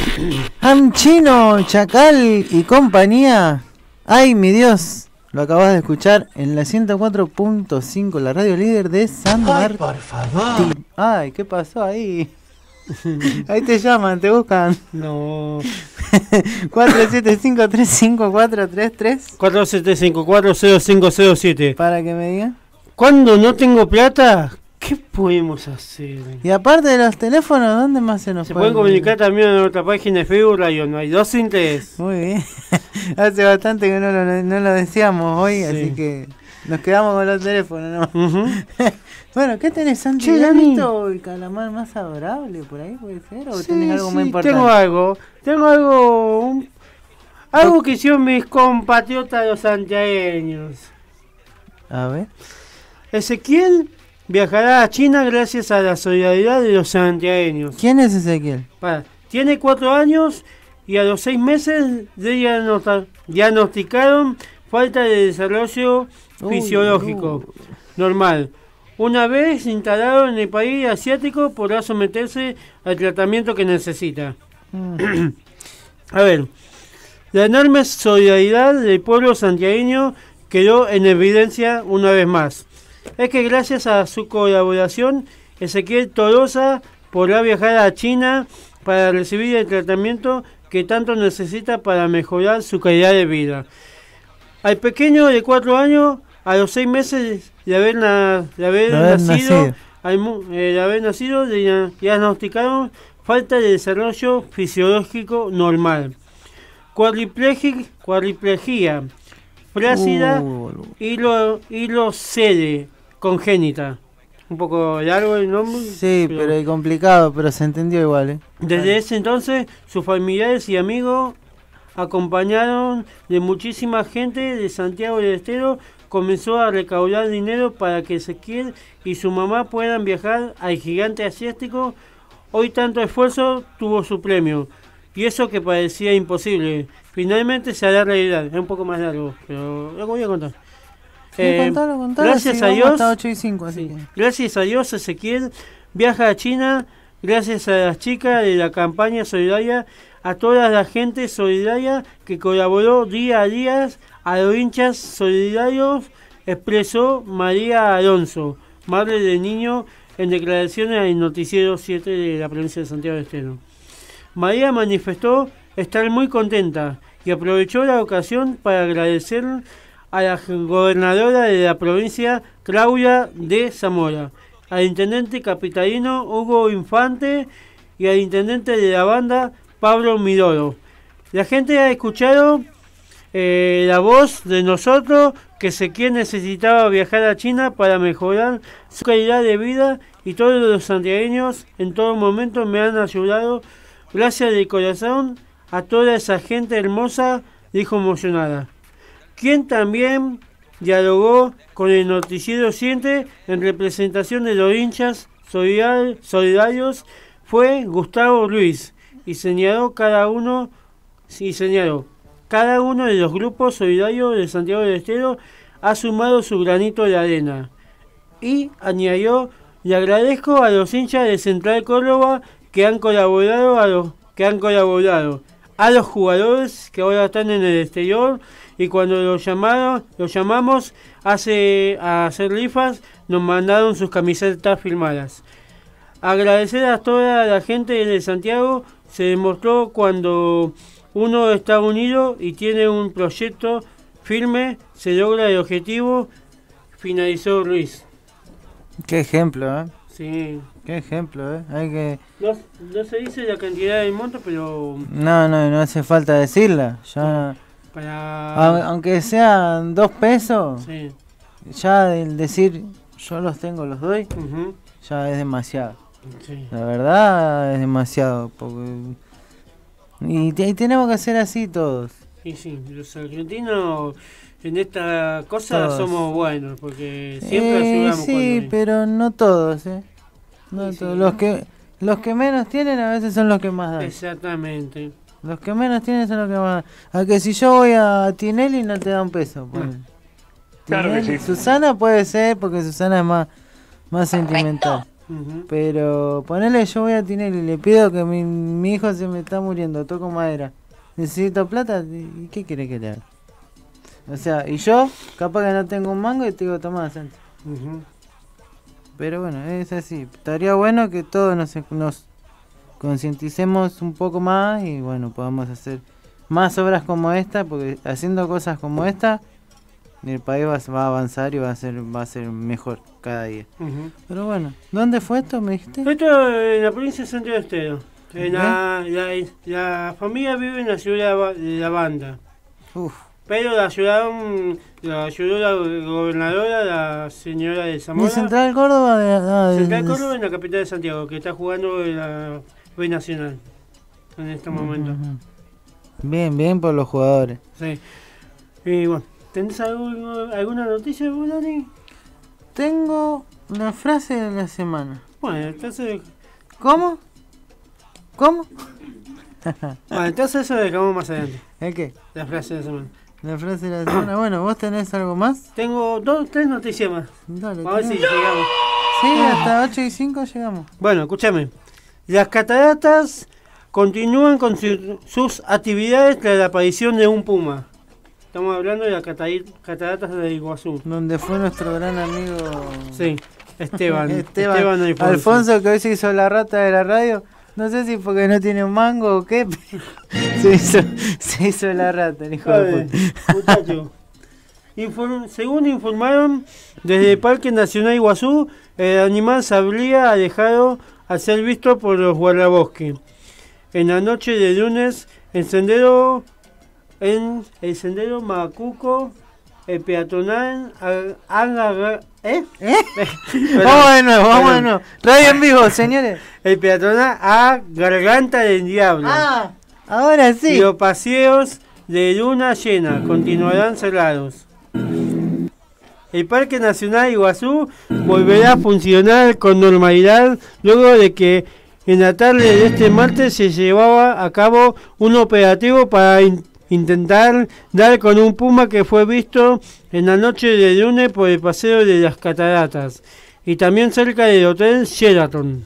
[SPEAKER 4] Am Chino, Chacal y compañía. Ay, mi Dios. Lo acabas de escuchar en la ciento cuatro punto cinco, la radio líder de San Martín.
[SPEAKER 5] Por favor.
[SPEAKER 4] Ay, ¿qué pasó ahí? Ahí te llaman, te buscan.
[SPEAKER 5] No.
[SPEAKER 4] cuatro siete cinco tres cinco cuatro tres tres.
[SPEAKER 5] cuatro siete cinco cuatro cero cinco cero siete.
[SPEAKER 4] Para que me digan.
[SPEAKER 5] Cuando no tengo plata, ¿qué podemos hacer?
[SPEAKER 4] Y aparte de los teléfonos, ¿dónde más se nos
[SPEAKER 5] Se
[SPEAKER 4] puede
[SPEAKER 5] pueden comunicar también en nuestra página de Facebook Radio, no hay dos sin tres.
[SPEAKER 4] Muy bien. Hace bastante que no lo, no lo decíamos hoy,
[SPEAKER 5] Sí.
[SPEAKER 4] así que nos quedamos con los teléfonos, ¿no?
[SPEAKER 5] Uh-huh.
[SPEAKER 4] Bueno, ¿qué tenés, Santi?
[SPEAKER 5] Che,
[SPEAKER 4] ¿Has
[SPEAKER 5] Dani.
[SPEAKER 4] visto el calamar más adorable por ahí, puede ser? ¿O
[SPEAKER 5] Sí,
[SPEAKER 4] tenés algo más
[SPEAKER 5] sí,
[SPEAKER 4] importante?
[SPEAKER 5] tengo algo, tengo algo, un- algo que hicieron mis compatriotas los santiagueños.
[SPEAKER 4] A ver.
[SPEAKER 5] Ezequiel viajará a China gracias a la solidaridad de los santiagueños.
[SPEAKER 4] ¿Quién es Ezequiel?
[SPEAKER 5] Para, tiene cuatro años y a los seis meses le diagnosta- diagnosticaron falta de desarrollo
[SPEAKER 4] Uy,
[SPEAKER 5] fisiológico normal. Una vez instalado en el país asiático, podrá someterse al tratamiento que necesita.
[SPEAKER 4] Mm.
[SPEAKER 5] A ver, la enorme solidaridad del pueblo santiagueño quedó en evidencia una vez más. Es que gracias a su colaboración, Ezequiel Tolosa podrá viajar a China para recibir el tratamiento que tanto necesita para mejorar su calidad de vida. Al pequeño de cuatro años, a los seis meses de haber, na- de haber
[SPEAKER 4] De haber
[SPEAKER 5] nacido,
[SPEAKER 4] nacido.
[SPEAKER 5] al mu- eh, de haber nacido, le dia- diagnosticaron falta de desarrollo fisiológico normal, cuadriplegia, cuadriplegia flácida,
[SPEAKER 4] Uh,
[SPEAKER 5] hilo, hilocele congénita. Un poco largo el nombre.
[SPEAKER 4] sí, pero es complicado, pero se entendió igual, ¿eh?
[SPEAKER 5] Desde ese entonces, sus familiares y amigos, acompañaron de muchísima gente de Santiago del Estero, comenzó a recaudar dinero para que Ezequiel y su mamá puedan viajar al gigante asiático. Hoy tanto esfuerzo tuvo su premio, y eso que parecía imposible, finalmente se hará realidad. Es un poco más largo, pero lo voy a contar.
[SPEAKER 4] Sí,
[SPEAKER 5] Eh,
[SPEAKER 4] contalo, contalo,
[SPEAKER 5] gracias
[SPEAKER 4] sí,
[SPEAKER 5] a
[SPEAKER 4] vamos
[SPEAKER 5] Dios,
[SPEAKER 4] hasta ocho y cinco, así que.
[SPEAKER 5] gracias a Dios, Ezequiel viaja a China, gracias a las chicas de la campaña solidaria, a toda la gente solidaria que colaboró día a día, a los hinchas solidarios, expresó María Alonso, madre del niño, en declaraciones al noticiero siete de la provincia de Santiago del Estero. María manifestó estar muy contenta y aprovechó la ocasión para agradecer a la gobernadora de la provincia, Claudia de Zamora, al intendente capitalino Hugo Infante y al intendente de la banda, Pablo Midoro. La gente ha escuchado eh, la voz de nosotros, que Ezequiel necesitaba viajar a China para mejorar su calidad de vida, y todos los santiagueños en todo momento me han ayudado. Gracias de corazón a toda esa gente hermosa, dijo emocionada. Quien también dialogó con el noticiero siete en representación de los hinchas solidar- solidarios fue Gustavo Luis, y señaló cada uno y señaló cada uno de los grupos solidarios de Santiago del Estero ha sumado su granito de arena, y añadió: le agradezco a los hinchas de Central Córdoba que han colaborado a los que han colaborado a los jugadores que ahora están en el exterior, y cuando los llamaron los llamamos hace a hacer rifas, nos mandaron sus camisetas firmadas. Agradecer a toda la gente de Santiago se demostró cuando uno está unido y tiene un proyecto firme, se logra el objetivo, finalizó Luis.
[SPEAKER 4] Qué ejemplo, ¿eh?
[SPEAKER 5] Sí.
[SPEAKER 4] Qué ejemplo, ¿eh? Hay que...
[SPEAKER 5] No, no se dice la cantidad del monto, pero
[SPEAKER 4] No, no, no hace falta decirla. Ya...
[SPEAKER 5] para...
[SPEAKER 4] A- aunque sean dos pesos,
[SPEAKER 5] Sí.
[SPEAKER 4] ya el decir yo los tengo, los doy,
[SPEAKER 5] Ujú.
[SPEAKER 4] ya es demasiado.
[SPEAKER 5] Sí.
[SPEAKER 4] La verdad es demasiado. Porque... Y, te- y tenemos que hacer así todos.
[SPEAKER 5] Y sí, los argentinos en esta cosa
[SPEAKER 4] Todos.
[SPEAKER 5] somos buenos, porque siempre
[SPEAKER 4] Eh,
[SPEAKER 5] ayudamos
[SPEAKER 4] sí,
[SPEAKER 5] cuando hay.
[SPEAKER 4] pero no todos, ¿eh? No
[SPEAKER 5] Sí,
[SPEAKER 4] todos.
[SPEAKER 5] sí.
[SPEAKER 4] Los que los que menos tienen a veces son los que más dan.
[SPEAKER 5] Exactamente.
[SPEAKER 4] Los que menos tienen son los que más dan. A que si yo voy a Tinelli no te da un peso. ponele.
[SPEAKER 9] Claro que
[SPEAKER 4] Tinelli,
[SPEAKER 9] sí.
[SPEAKER 4] Susana puede ser porque Susana es más, más sentimental.
[SPEAKER 5] Ujú.
[SPEAKER 4] Pero ponele, yo voy a Tinelli y le pido que mi, mi hijo se me está muriendo, toco madera. Necesito plata, ¿y qué quiere que le haga? O sea, y yo, capaz que no tengo un mango y te digo, tomá, Santi.
[SPEAKER 5] Ujú.
[SPEAKER 4] Pero bueno, es así. Estaría bueno que todos nos, nos concienticemos un poco más y bueno, podamos hacer más obras como esta, porque haciendo cosas como esta, el país va, va a avanzar y va a ser va a ser mejor cada día.
[SPEAKER 5] Ujú.
[SPEAKER 4] Pero bueno, ¿dónde fue esto, me dijiste?
[SPEAKER 5] Esto en la provincia de Santiago del Estero. En la, la, la familia vive en la ciudad de Ba- de La Banda.
[SPEAKER 4] Uf,
[SPEAKER 5] Pero la ayudaron, la ayudó la gobernadora, la señora de
[SPEAKER 4] ¿de
[SPEAKER 5] Zamora.
[SPEAKER 4] Central Córdoba? De, ah, de-
[SPEAKER 5] Central
[SPEAKER 4] de-
[SPEAKER 5] Córdoba en la capital de Santiago, que está jugando en la B Nacional en este momento.
[SPEAKER 4] Ujú. Bien, bien por los jugadores.
[SPEAKER 5] Sí. Y bueno, ¿tenés algún- alguna noticia, vos, Dani?
[SPEAKER 4] Tengo la frase de la semana.
[SPEAKER 5] Bueno, entonces,
[SPEAKER 4] ¿Cómo? ¿Cómo?
[SPEAKER 5] bueno, entonces eso lo dejamos más adelante.
[SPEAKER 4] ¿El qué?
[SPEAKER 5] La frase de la semana.
[SPEAKER 4] La frase de la semana. Bueno, ¿vos tenés algo más?
[SPEAKER 5] Tengo dos, tres noticias más.
[SPEAKER 4] Dale,
[SPEAKER 5] Vamos a ver si
[SPEAKER 4] tenés.
[SPEAKER 5] llegamos.
[SPEAKER 4] Sí, hasta ocho y cinco llegamos.
[SPEAKER 5] Bueno, escúchame. Las cataratas continúan con su- sus actividades tras la aparición de un puma. Estamos hablando de las catari- cataratas de Iguazú.
[SPEAKER 4] Donde fue nuestro gran amigo
[SPEAKER 5] Sí, Esteban.
[SPEAKER 4] Esteban,
[SPEAKER 5] Esteban Alfonso.
[SPEAKER 4] Alfonso, que hoy se hizo la rata de la radio. No sé si porque no tiene un mango o qué, pero se hizo, se hizo la rata, el hijo de
[SPEAKER 5] Joder,
[SPEAKER 4] puta.
[SPEAKER 5] muchacho. Inform- según informaron desde el Parque Nacional Iguazú, el animal se habría alejado al ser visto por los guardabosques. En la noche de lunes, el sendero, en el sendero Macuco, el peatonal, a- haga- ¿eh?
[SPEAKER 4] ¿Eh?
[SPEAKER 5] Perdón,
[SPEAKER 4] Vamos de nuevo, vamos de
[SPEAKER 5] perdón.
[SPEAKER 4] nuevo. Radio en vivo, señores.
[SPEAKER 5] El peatonal a Garganta del Diablo.
[SPEAKER 4] Ah, ahora
[SPEAKER 5] Y
[SPEAKER 4] sí.
[SPEAKER 5] los paseos de luna llena continuarán cerrados. El Parque Nacional Iguazú volverá a funcionar con normalidad luego de que en la tarde de este martes se llevaba a cabo un operativo para in- intentar dar con un puma que fue visto en la noche de lunes por el paseo de las cataratas y también cerca del hotel Sheraton.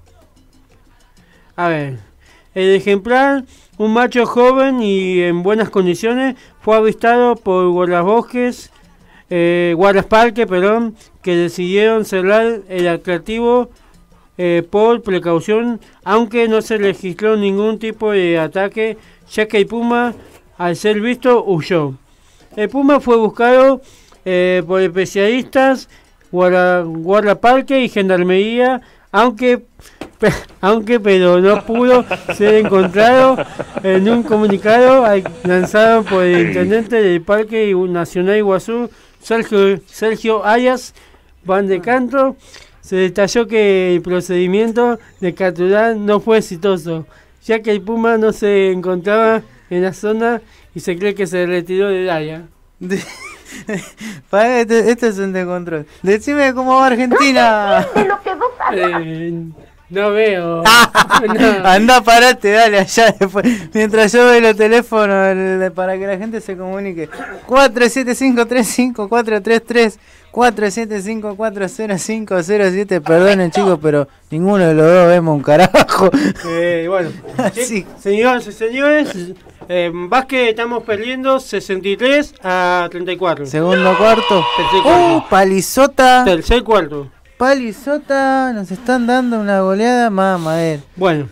[SPEAKER 5] A ver, el ejemplar, un macho joven y en buenas condiciones, fue avistado por guardabosques, eh, guardaparque, perdón, que decidieron cerrar el atractivo eh, por precaución, aunque no se registró ningún tipo de ataque, ya que el puma, al ser visto, huyó. El puma fue buscado eh, por especialistas, guarda, guardaparque y gendarmería, aunque Pe- aunque pero no pudo ser encontrado. En un comunicado al- lanzado por el intendente del Parque Nacional Iguazú, Sergio, Sergio Arias Van de Canto, se detalló que el procedimiento de capturar no fue exitoso, ya que el puma no se encontraba en la zona y se cree que se retiró del área.
[SPEAKER 4] De- Para, este, este es un descontrol. Decime cómo va Argentina.
[SPEAKER 3] De lo que vos hablas.
[SPEAKER 5] Eh, no veo. No.
[SPEAKER 4] Anda, parate, dale allá después. Mientras yo veo los teléfonos el- el- para que la gente se comunique. cuatro siete cinco tres cinco cuatro tres tres, cuatro siete cinco cuatro cero cinco cero siete. Perdonen, chicos, pero ninguno de los dos vemos un carajo.
[SPEAKER 5] Eh, bueno,
[SPEAKER 4] Sí.
[SPEAKER 5] sí, señoras y señores, eh, Vázquez estamos perdiendo sesenta y tres a treinta y cuatro.
[SPEAKER 4] Segundo cuarto.
[SPEAKER 5] Tercer cuarto.
[SPEAKER 4] ¡Uh! Palizota.
[SPEAKER 5] Tercer cuarto.
[SPEAKER 4] Palizota. Nos están dando una goleada más madera.
[SPEAKER 5] Bueno,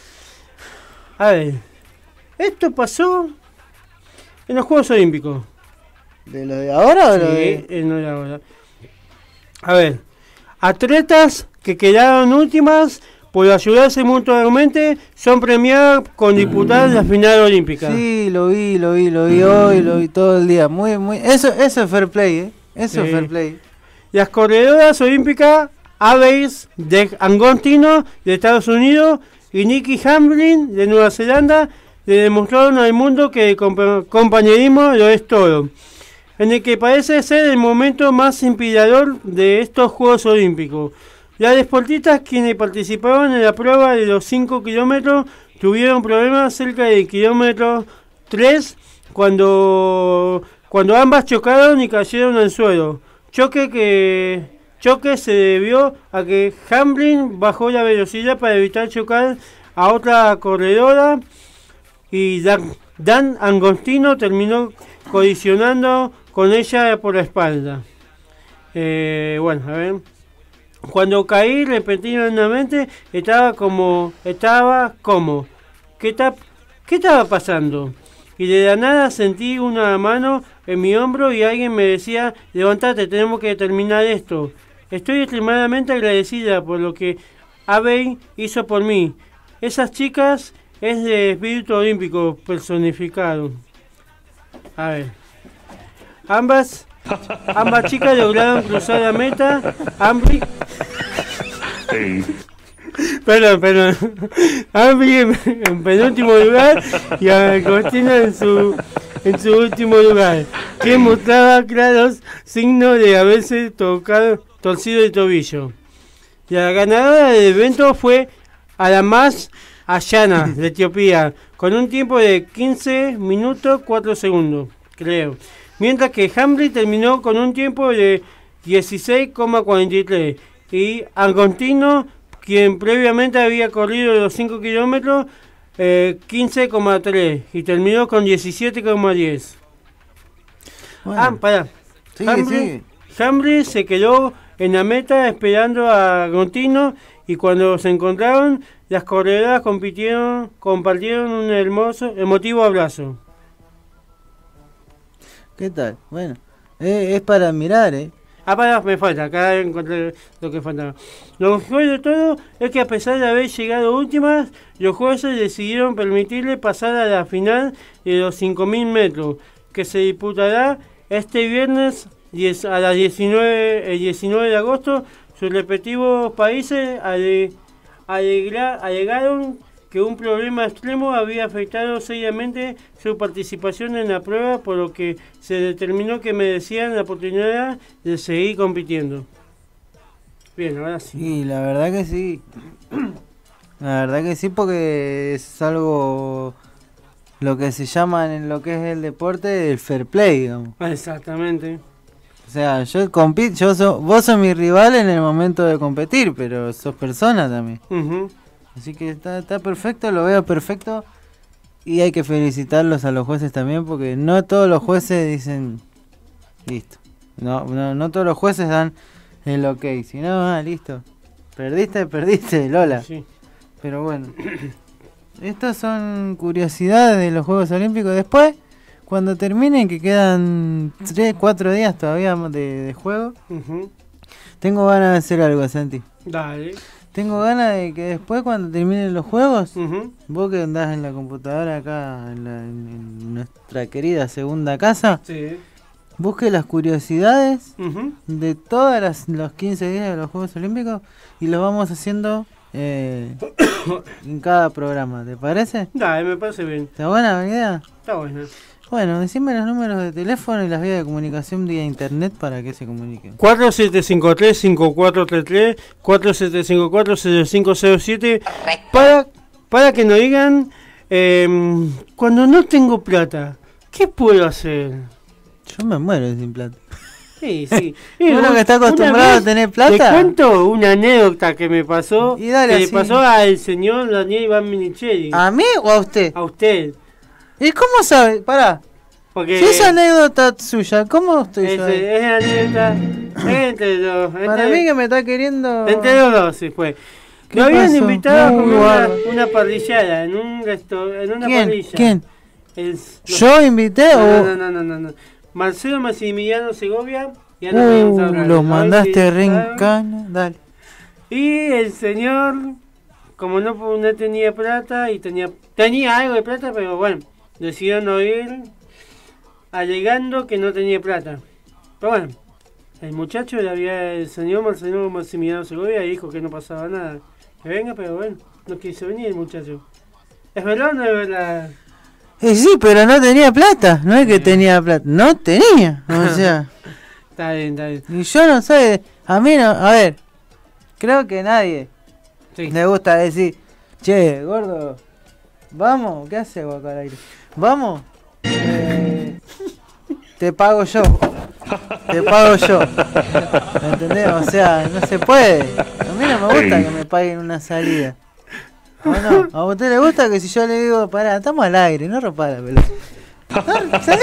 [SPEAKER 5] a ver, esto pasó en los Juegos Olímpicos.
[SPEAKER 4] ¿De lo de ahora o lo
[SPEAKER 5] Sí,
[SPEAKER 4] de.?
[SPEAKER 5] en lo de ahora. A ver, atletas que quedaron últimas por ayudarse mutuamente son premiadas con disputar la final olímpica.
[SPEAKER 4] Sí, lo vi, lo vi, lo vi hoy, lo vi todo el día. Muy, muy. Eso, eso es fair play, ¿eh? Eso
[SPEAKER 5] Sí.
[SPEAKER 4] es fair play.
[SPEAKER 5] Las corredoras olímpicas Abeis de Angostino de Estados Unidos y Nikki Hamlin de Nueva Zelanda le demostraron al mundo que el compa- compañerismo lo es todo, en el que parece ser el momento más inspirador de estos Juegos Olímpicos. Las deportistas quienes participaron en la prueba de los cinco kilómetros tuvieron problemas cerca del kilómetro tres cuando, cuando ambas chocaron y cayeron al suelo. Choque que choque se debió a que Hamlin bajó la velocidad para evitar chocar a otra corredora y Dan, Dan Agostino terminó colisionando con ella por la espalda. Eh, bueno, a ver. Cuando caí repentinamente estaba como, estaba como, ¿qué, ta, ¿qué estaba pasando? Y de la nada sentí una mano en mi hombro y alguien me decía, levántate, tenemos que terminar esto. Estoy extremadamente agradecida por lo que Abbey hizo por mí. Esas chicas es de espíritu olímpico personificado. A ver. Ambas, ambas chicas lograron cruzar la meta. Ambry... Perdón, perdón. Ambry en, en penúltimo lugar y Agostino en su, en su último lugar, que mostraba claros signos de haberse tocado, torcido el tobillo. La ganadora del evento fue Adamás Ayana, de Etiopía, con un tiempo de quince minutos cuatro segundos, creo. Mientras que Hamlin terminó con un tiempo de dieciséis coma cuarenta y tres. Y Agostino, quien previamente había corrido los cinco kilómetros, eh, quince coma tres. Y terminó con diecisiete coma diez. Bueno. Ah, pará.
[SPEAKER 4] Sigue,
[SPEAKER 5] Hamlin,
[SPEAKER 4] sigue.
[SPEAKER 5] Hamlin se quedó en la meta esperando a Agostino. Y cuando se encontraron, las corredoras compitieron, compartieron un hermoso, emotivo abrazo.
[SPEAKER 4] ¿Qué tal? Bueno, eh, es para mirar, ¿eh?
[SPEAKER 5] Ah, para, me falta, acá encontré lo que faltaba. Lo mejor de todo es que a pesar de haber llegado últimas, los jueces decidieron permitirle pasar a la final de los cinco mil metros, que se disputará este viernes a las diecinueve, el diecinueve de agosto. Sus respectivos países ale, alegra, alegaron que un problema extremo había afectado seriamente su participación en la prueba, por lo que se determinó que merecían la oportunidad de seguir compitiendo. Bien, ahora sí.
[SPEAKER 4] Sí, la verdad que sí. La verdad que sí, porque es algo, lo que se llama en lo que es el deporte, el fair play, digamos.
[SPEAKER 5] Exactamente.
[SPEAKER 4] O sea, yo compito, yo so, vos sos mi rival en el momento de competir, pero sos persona también.
[SPEAKER 5] Uh-huh.
[SPEAKER 4] Así que está, está perfecto, lo veo perfecto. Y hay que felicitarlos a los jueces también, porque no todos los jueces dicen listo. No, no, no todos los jueces dan el ok. Si no, ah, listo. Perdiste, perdiste, Lola.
[SPEAKER 5] Sí.
[SPEAKER 4] Pero bueno. Estas son curiosidades de los Juegos Olímpicos. Después, cuando terminen, que quedan tres, cuatro días todavía de, de juego,
[SPEAKER 5] Uh-huh.
[SPEAKER 4] tengo ganas de hacer algo, Santi.
[SPEAKER 5] Dale.
[SPEAKER 4] Tengo ganas de que después, cuando terminen los juegos,
[SPEAKER 5] Uh-huh.
[SPEAKER 4] vos que andás en la computadora acá, en, la, en, en nuestra querida segunda casa,
[SPEAKER 5] Sí.
[SPEAKER 4] busque las curiosidades
[SPEAKER 5] Uh-huh.
[SPEAKER 4] de todos las, los quince días de los Juegos Olímpicos y lo vamos haciendo eh, en cada programa, ¿te parece?
[SPEAKER 5] Dale, me parece bien.
[SPEAKER 4] ¿Está buena la idea?
[SPEAKER 5] Está buena.
[SPEAKER 4] Bueno, decime los números de teléfono y las vías de comunicación vía internet para que se comuniquen.
[SPEAKER 5] cuatro siete cinco tres, cinco cuatro tres tres, cuatro siete cinco cuatro, cero cinco cero siete para, para que nos digan eh, cuando no tengo plata, ¿qué puedo hacer?
[SPEAKER 4] Yo me muero sin plata.
[SPEAKER 5] Sí, sí.
[SPEAKER 4] Uno que está acostumbrado a tener plata.
[SPEAKER 5] Te cuento una anécdota que me pasó,
[SPEAKER 4] Y dale
[SPEAKER 5] que
[SPEAKER 4] así.
[SPEAKER 5] le pasó al señor Daniel Iván Minicelli.
[SPEAKER 4] ¿A mí o a usted?
[SPEAKER 5] A usted.
[SPEAKER 4] ¿Y cómo sabe? Pará.
[SPEAKER 5] Porque
[SPEAKER 4] Si es anécdota suya, ¿cómo estoy
[SPEAKER 5] es,
[SPEAKER 4] yo ahí?
[SPEAKER 5] es anécdota entre los...
[SPEAKER 4] Para
[SPEAKER 5] entre-
[SPEAKER 4] mí que me está queriendo...
[SPEAKER 5] Entre los dos, sí fue.
[SPEAKER 4] ¿Qué
[SPEAKER 5] Me habían
[SPEAKER 4] pasó?
[SPEAKER 5] invitado a
[SPEAKER 4] Muy
[SPEAKER 5] comer una,
[SPEAKER 4] guarda.
[SPEAKER 5] una parrillada en un resto, en una
[SPEAKER 4] ¿Quién?
[SPEAKER 5] parrilla.
[SPEAKER 4] ¿Quién?
[SPEAKER 5] El-
[SPEAKER 4] ¿Yo invité
[SPEAKER 5] no,
[SPEAKER 4] o...?
[SPEAKER 5] no, no, no, no, no. Marcelo Maximiliano Segovia. Ya no habíamos
[SPEAKER 4] Uh,
[SPEAKER 5] hablado.
[SPEAKER 4] lo
[SPEAKER 5] A ver
[SPEAKER 4] mandaste
[SPEAKER 5] si
[SPEAKER 4] re en
[SPEAKER 5] saben.
[SPEAKER 4] cana. Dale.
[SPEAKER 5] Y el señor, como no, no tenía plata y tenía tenía algo de plata, pero bueno, decidió no ir, alegando que no tenía plata. Pero bueno, el muchacho le había, el señor Marcelo Maximiliano Segovia dijo que no pasaba nada. Que venga, pero bueno, no quiso venir el muchacho. ¿Es verdad o no es verdad?
[SPEAKER 4] Eh, sí, pero no tenía plata. No es que tenía plata. No tenía. O sea...
[SPEAKER 5] Está bien, está bien.
[SPEAKER 4] Y yo no sé, a mí no, a ver, creo que nadie
[SPEAKER 5] Sí.
[SPEAKER 4] le gusta decir, che, gordo, vamos, ¿qué hace acá al aire? Vamos, eh, te pago yo, te pago yo. ¿Me entendés? O sea, no se puede. A mí no me gusta que me paguen una salida. ¿O no? ¿A usted le gusta que si yo le digo, pará, estamos al aire, no rompa la pelota? No, salí.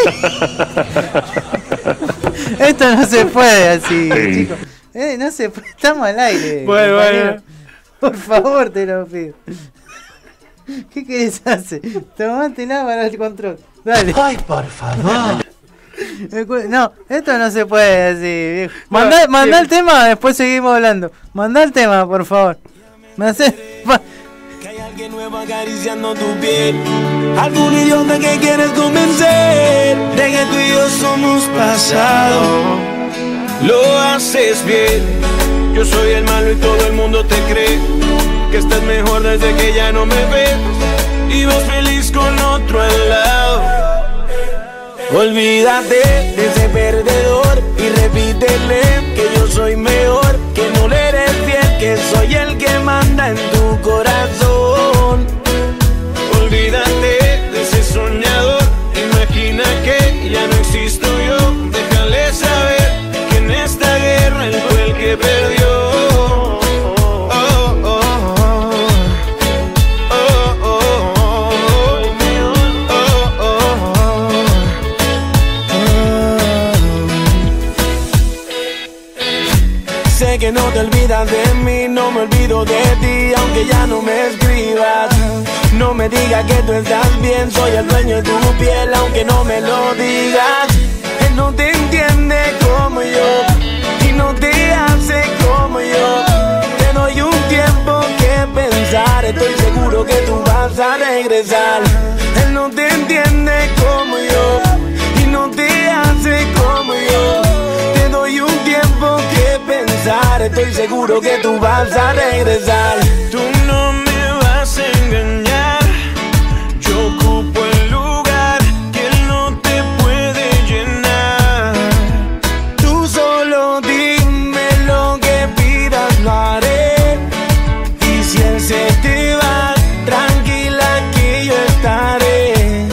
[SPEAKER 4] Esto no se puede así, chicos. Eh, no se puede, estamos al aire.
[SPEAKER 5] Bueno, bueno.
[SPEAKER 4] Por favor, te lo pido. ¿Qué querés hacer? Tomátela para el control. Dale.
[SPEAKER 8] Ay, por favor.
[SPEAKER 4] No, esto no se puede así, viejo. Mandá, mandá el tema, después seguimos hablando. Mandá el tema, por favor. Me hace...
[SPEAKER 6] Que hay alguien nuevo acariciando tu piel. Algún idiota que quieres convencer de que tú y yo somos pasado. Lo haces bien. Yo soy el malo y todo el mundo te cree que estás mejor desde que ya no me ves y vas feliz con otro al lado. Olvídate de ese perdedor y repítele que yo soy mejor, que no le eres fiel, que soy el que manda en tu corazón. Olvídate de ese soñador, imagina que ya no existo yo. Déjale saber que en esta guerra él fue el que perdió. Que no te olvidas de mí, no me olvido de ti, aunque ya no me escribas. No me digas que tú estás bien, soy el dueño de tu piel, aunque no me lo digas. Él no te entiende como yo y no te hace como yo. Te doy un tiempo que pensar, estoy seguro que tú vas a regresar. Él no te entiende como yo y no te hace como yo. Te doy un tiempo que pensar, estoy seguro que tú vas a regresar. Tú no me vas a engañar, yo ocupo el lugar que él no te puede llenar. Tú solo dime lo que pidas, lo haré. Y si él se te va, tranquila que yo estaré.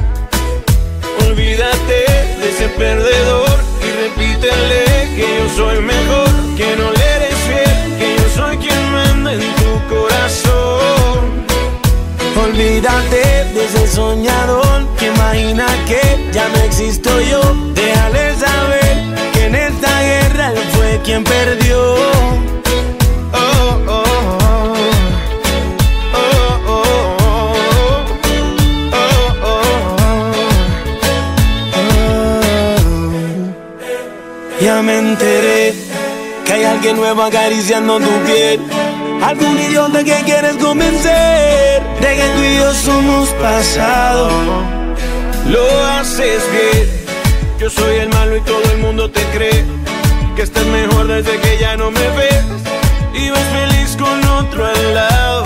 [SPEAKER 6] Olvídate de ese perdedor y repítele que yo soy mejor, que no le eres fiel, que yo soy quien manda en tu corazón. Olvídate de ese soñador que imagina que ya no existo yo. Déjale saber que en esta guerra él fue quien perdió. Oh, oh, oh. Oh, oh, oh. Oh, oh, oh. Ya me enteré que hay alguien nuevo acariciando tu piel. Algún idiota que quieres convencer de que tú y yo somos pasado. Lo haces bien. Yo soy el malo y todo el mundo te cree que estás mejor desde que ya no me ves y vas feliz con otro al lado.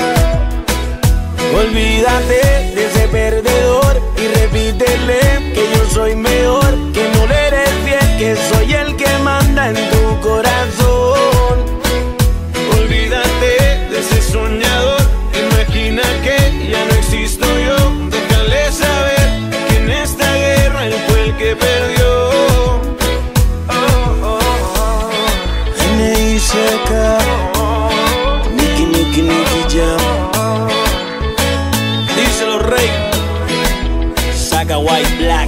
[SPEAKER 6] Olvídate de ese perdedor y repítele que yo soy mejor, que no le eres fiel, que soy el que manda en tu corazón. Olvídate de ese soñador, imagina que ya no existo yo. Déjale saber que en esta guerra él fue el que perdió. Oh, oh, oh. N I C K, Nicky, Nicky, Nicky Jam. Díselo, rey. Saca White Black.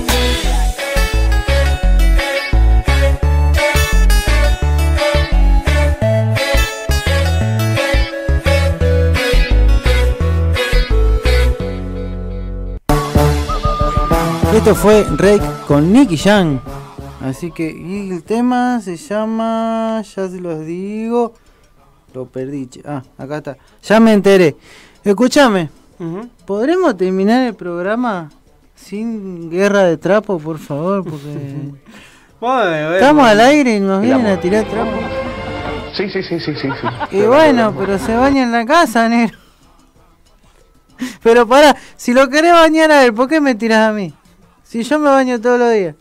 [SPEAKER 4] Esto fue Rake con Nicky Jam. Así que, y el tema se llama, ya se los digo, lo perdí. Ah, acá está. Ya me enteré. Escúchame, uh-huh. ¿Podremos terminar el programa sin guerra de trapo, por favor? Porque bueno, estamos al aire y nos vienen a tirar trapo.
[SPEAKER 10] Sí, sí, sí, sí, sí, sí.
[SPEAKER 4] Y bueno, pero se baña en la casa, negro. Pero pará, si lo querés bañar a él, ¿por qué me tirás a mí? Si yo me baño todos los días.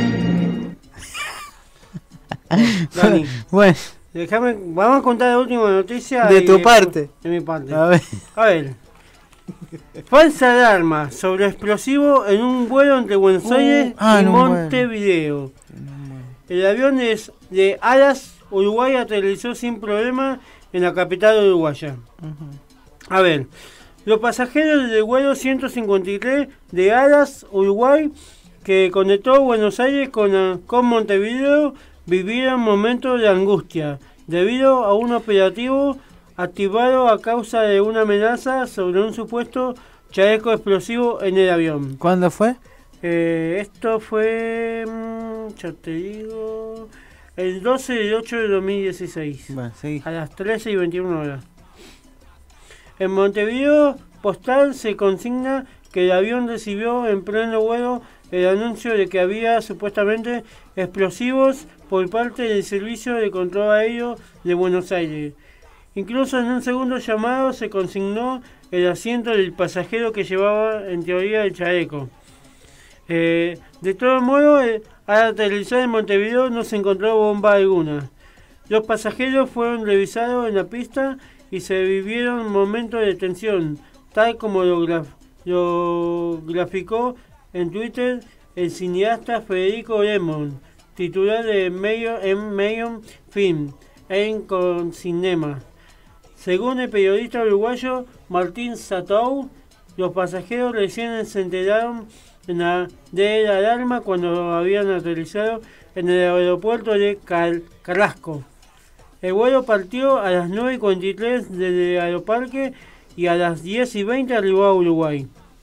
[SPEAKER 5] Dani,
[SPEAKER 4] bueno,
[SPEAKER 5] déjame, vamos a contar la última noticia.
[SPEAKER 4] De tu parte.
[SPEAKER 5] De mi parte.
[SPEAKER 4] A ver.
[SPEAKER 5] A ver. Falsa alarma sobre explosivo en un vuelo entre Buenos Aires uh, ah, y Montevideo. El avión es de Alas Uruguay aterrizó sin problema en la capital uruguaya. Uh-huh. A ver, los pasajeros del vuelo ciento cincuenta y tres de Alas, Uruguay, que conectó Buenos Aires con, con Montevideo, vivieron momentos de angustia debido a un operativo activado a causa de una amenaza sobre un supuesto chaleco explosivo en el avión.
[SPEAKER 4] ¿Cuándo fue?
[SPEAKER 5] Eh, esto fue, mmm, ya te digo, el doce de ocho de dos mil dieciséis, bueno, sí. A las trece y veintiuna horas. En Montevideo Postal se consigna que el avión recibió en pleno vuelo el anuncio de que había supuestamente explosivos por parte del Servicio de Control Aéreo de Buenos Aires. Incluso en un segundo llamado se consignó el asiento del pasajero que llevaba en teoría el chaleco. Eh, de todo modo, eh, al aterrizar en Montevideo no se encontró bomba alguna. Los pasajeros fueron revisados en la pista y se vivieron momentos de tensión, tal como lo, graf lo graficó en Twitter el cineasta Federico Lemon, titular de Mayon, en Mayon Film, en Concinema. Según el periodista uruguayo Martín Satou, los pasajeros recién se enteraron en la, de la alarma cuando habían aterrizado en el aeropuerto de Cal Carrasco. El vuelo partió a las nueve y cuarenta y tres desde el aeroparque y a las diez y veinte arribó a Uruguay.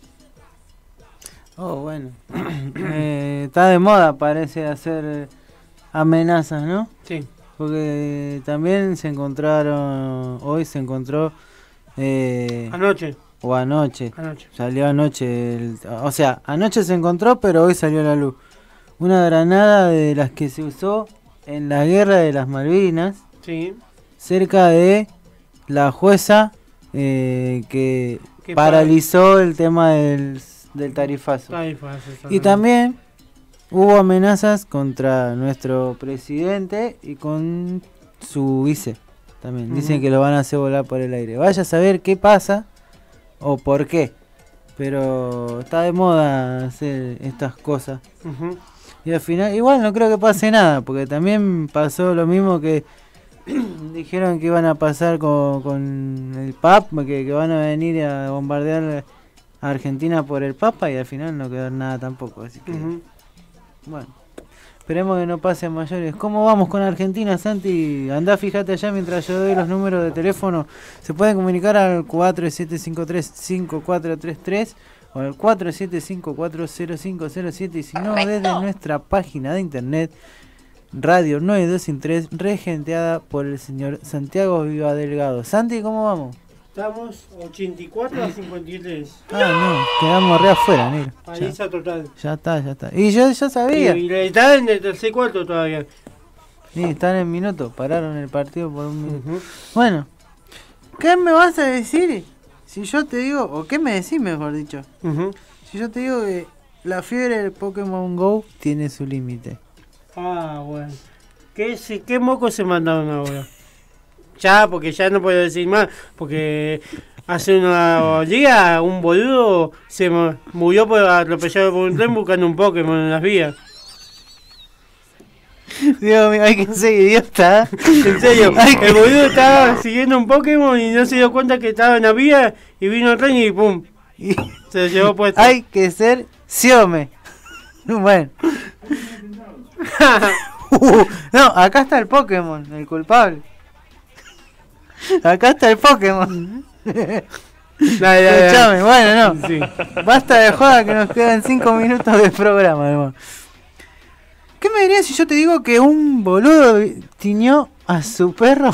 [SPEAKER 4] Oh, bueno. eh, está de moda, parece, hacer amenazas, ¿no?
[SPEAKER 5] Sí.
[SPEAKER 4] Porque también se encontraron, hoy se encontró... Eh,
[SPEAKER 5] anoche.
[SPEAKER 4] O anoche.
[SPEAKER 5] Anoche.
[SPEAKER 4] Salió anoche. El, o sea, anoche se encontró, pero hoy salió a la luz. Una granada de las que se usó en la guerra de las Malvinas.
[SPEAKER 5] Sí.
[SPEAKER 4] Cerca de la jueza eh, que paralizó el tema del, del tarifazo.
[SPEAKER 5] Tarifazo
[SPEAKER 4] y también hubo amenazas contra nuestro presidente y con su vice. También. Uh-huh. Dicen que lo van a hacer volar por el aire. Vaya a saber qué pasa o por qué. Pero está de moda hacer estas cosas.
[SPEAKER 5] Uh-huh.
[SPEAKER 4] Y al final, igual no creo que pase nada, porque también pasó lo mismo que dijeron que iban a pasar con, con el Papa, que, que van a venir a bombardear a Argentina por el Papa, y al final no quedó nada tampoco. Así que, uh-huh. bueno, esperemos que no pase a mayores. ¿Cómo vamos con Argentina, Santi? Andá, fíjate allá mientras yo doy los números de teléfono. Se pueden comunicar al cuatro siete cinco tres cinco cuatro tres tres o al cuatro siete cinco cuatro cero cinco cero siete, y si no, desde nuestra página de internet Radio nueve dos tres, regenteada por el señor Santiago Viva Delgado. Santi, ¿cómo vamos?
[SPEAKER 5] Estamos ochenta y cuatro a cincuenta y tres.
[SPEAKER 4] Ah, no, quedamos re afuera, negro.
[SPEAKER 5] Paliza total.
[SPEAKER 4] Ya está, ya está. Y yo ya sabía.
[SPEAKER 5] Y, y están en el tercer cuarto todavía.
[SPEAKER 4] Sí, están en minuto, pararon el partido por un minuto. Uh-huh. Bueno, ¿qué me vas a decir si yo te digo, o qué me decís mejor dicho?
[SPEAKER 5] Uh-huh.
[SPEAKER 4] Si yo te digo que la fiebre del Pokémon Go tiene su límite.
[SPEAKER 5] Ah, bueno. ¿Qué, ¿Qué moco se mandaron ahora? Ya, porque ya no puedo decir más. Porque hace unos días un boludo se murió por atropellado por un tren buscando un Pokémon en las vías.
[SPEAKER 4] Dios mío, hay que ser idiota.
[SPEAKER 5] En serio, el boludo estaba siguiendo un Pokémon y no se dio cuenta que estaba en la vía y vino el tren y pum. Y se lo llevó puesto.
[SPEAKER 4] Hay que ser Xiome. Bueno. uh, no, acá está el Pokémon, el culpable. Acá está el Pokémon. Dale, dale, dale. Bueno, no. Sí. Basta de joda que nos quedan cinco minutos de programa, hermano. ¿Qué me dirías si yo te digo que un boludo tiñó a su perro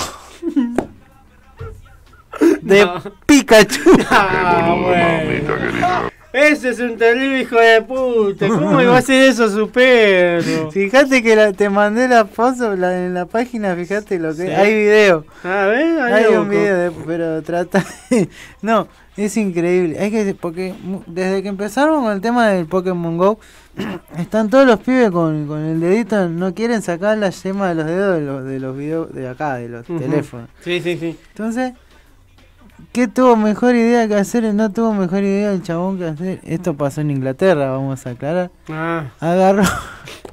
[SPEAKER 4] de no. Pikachu?
[SPEAKER 5] Ah, bueno. Ese es un terrible hijo de puta. ¿Cómo iba a hacer eso su perro?
[SPEAKER 4] Fíjate que la, te mandé la foto la, en la página, fíjate lo que... Sí. Hay video.
[SPEAKER 5] A ver,
[SPEAKER 4] hay un video, de, pero trata... no, es increíble. Hay que porque desde que empezaron con el tema del Pokémon Go, están todos los pibes con, con el dedito, no quieren sacar la yema de los dedos de los, de los videos de acá, de los uh-huh. teléfonos.
[SPEAKER 5] Sí, sí, sí.
[SPEAKER 4] Entonces... ¿qué tuvo mejor idea que hacer? No tuvo mejor idea el chabón que hacer. Esto pasó en Inglaterra, vamos a aclarar.
[SPEAKER 5] Ah.
[SPEAKER 4] Agarró,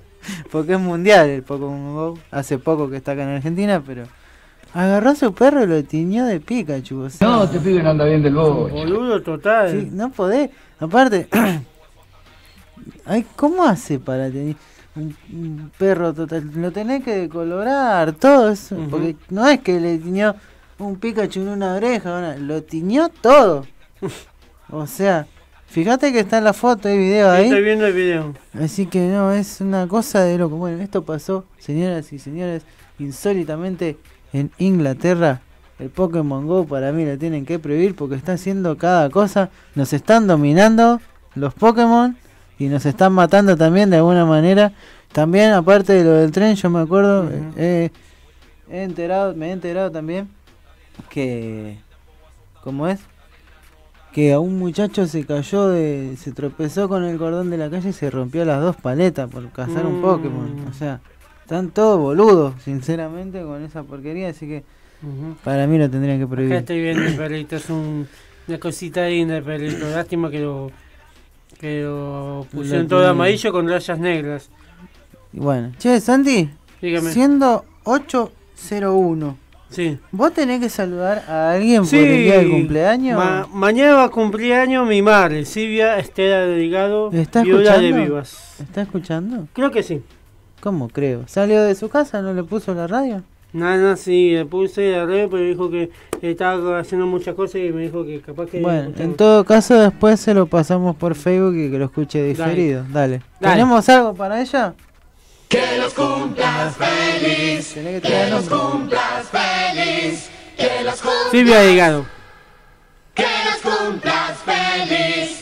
[SPEAKER 4] porque es mundial el Pokémon Go. Hace poco que está acá en Argentina, pero agarró a su perro y lo tiñó de Pikachu. O sea,
[SPEAKER 9] No, te piden anda bien del boche.
[SPEAKER 5] Boludo total.
[SPEAKER 4] sí, no podés. Aparte, ay, ¿cómo hace para tener un, un perro total? Lo tenés que decolorar, todo eso.
[SPEAKER 5] Ujú.
[SPEAKER 4] Porque no es que le tiñó un Pikachu en una oreja, una, lo tiñó todo. O sea, fíjate que está en la foto, hay video ahí.
[SPEAKER 5] Estoy viendo el video.
[SPEAKER 4] Así que no, es una cosa de loco. Bueno, esto pasó, señoras y señores, insólitamente en Inglaterra. El Pokémon Go para mí lo tienen que prohibir porque está haciendo cada cosa. Nos están dominando los Pokémon y nos están matando también de alguna manera. También, aparte de lo del tren, yo me acuerdo,
[SPEAKER 5] Uh-huh.
[SPEAKER 4] eh, he enterado, me he enterado también que, ¿cómo es? Que a un muchacho se cayó, de se tropezó con el cordón de la calle y se rompió las dos paletas por cazar un
[SPEAKER 5] Mm.
[SPEAKER 4] Pokémon. O sea, están todos boludos, sinceramente, con esa porquería, así que
[SPEAKER 5] Ujú.
[SPEAKER 4] para mí lo tendrían que
[SPEAKER 5] Acá
[SPEAKER 4] prohibir.
[SPEAKER 5] estoy viendo el perrito, es un, una cosita linda el perrito. Lástima que lo, que lo pusieron
[SPEAKER 4] Lo
[SPEAKER 5] todo
[SPEAKER 4] tiene-
[SPEAKER 5] amarillo con rayas negras.
[SPEAKER 4] Y bueno, che, Santi,
[SPEAKER 5] Dígame.
[SPEAKER 4] siendo ocho cero uno,
[SPEAKER 5] Sí.
[SPEAKER 4] ¿vos tenés que saludar a alguien
[SPEAKER 5] Sí.
[SPEAKER 4] por el día del cumpleaños?
[SPEAKER 5] Ma- mañana va a cumplir año mi madre, Silvia Estela Delgado,
[SPEAKER 4] ¿Está
[SPEAKER 5] viuda de
[SPEAKER 4] escuchando?
[SPEAKER 5] Vivas.
[SPEAKER 4] ¿Está escuchando?
[SPEAKER 5] Creo que sí.
[SPEAKER 4] ¿Cómo creo? ¿Salió de su casa? ¿No le puso la radio?
[SPEAKER 5] Nada, sí, le puse la red, pero dijo que estaba haciendo muchas cosas y me dijo que capaz que...
[SPEAKER 4] Bueno, en todo caso después se lo pasamos por Facebook y que lo escuche diferido. Dale.
[SPEAKER 5] Dale.
[SPEAKER 4] ¿Tenemos algo para ella?
[SPEAKER 7] Que los cumplas feliz,
[SPEAKER 4] Tenés que tirar el nombre.
[SPEAKER 7] cumplas feliz, que los cumplas,
[SPEAKER 5] Silvia Delgado.
[SPEAKER 7] que los cumplas feliz.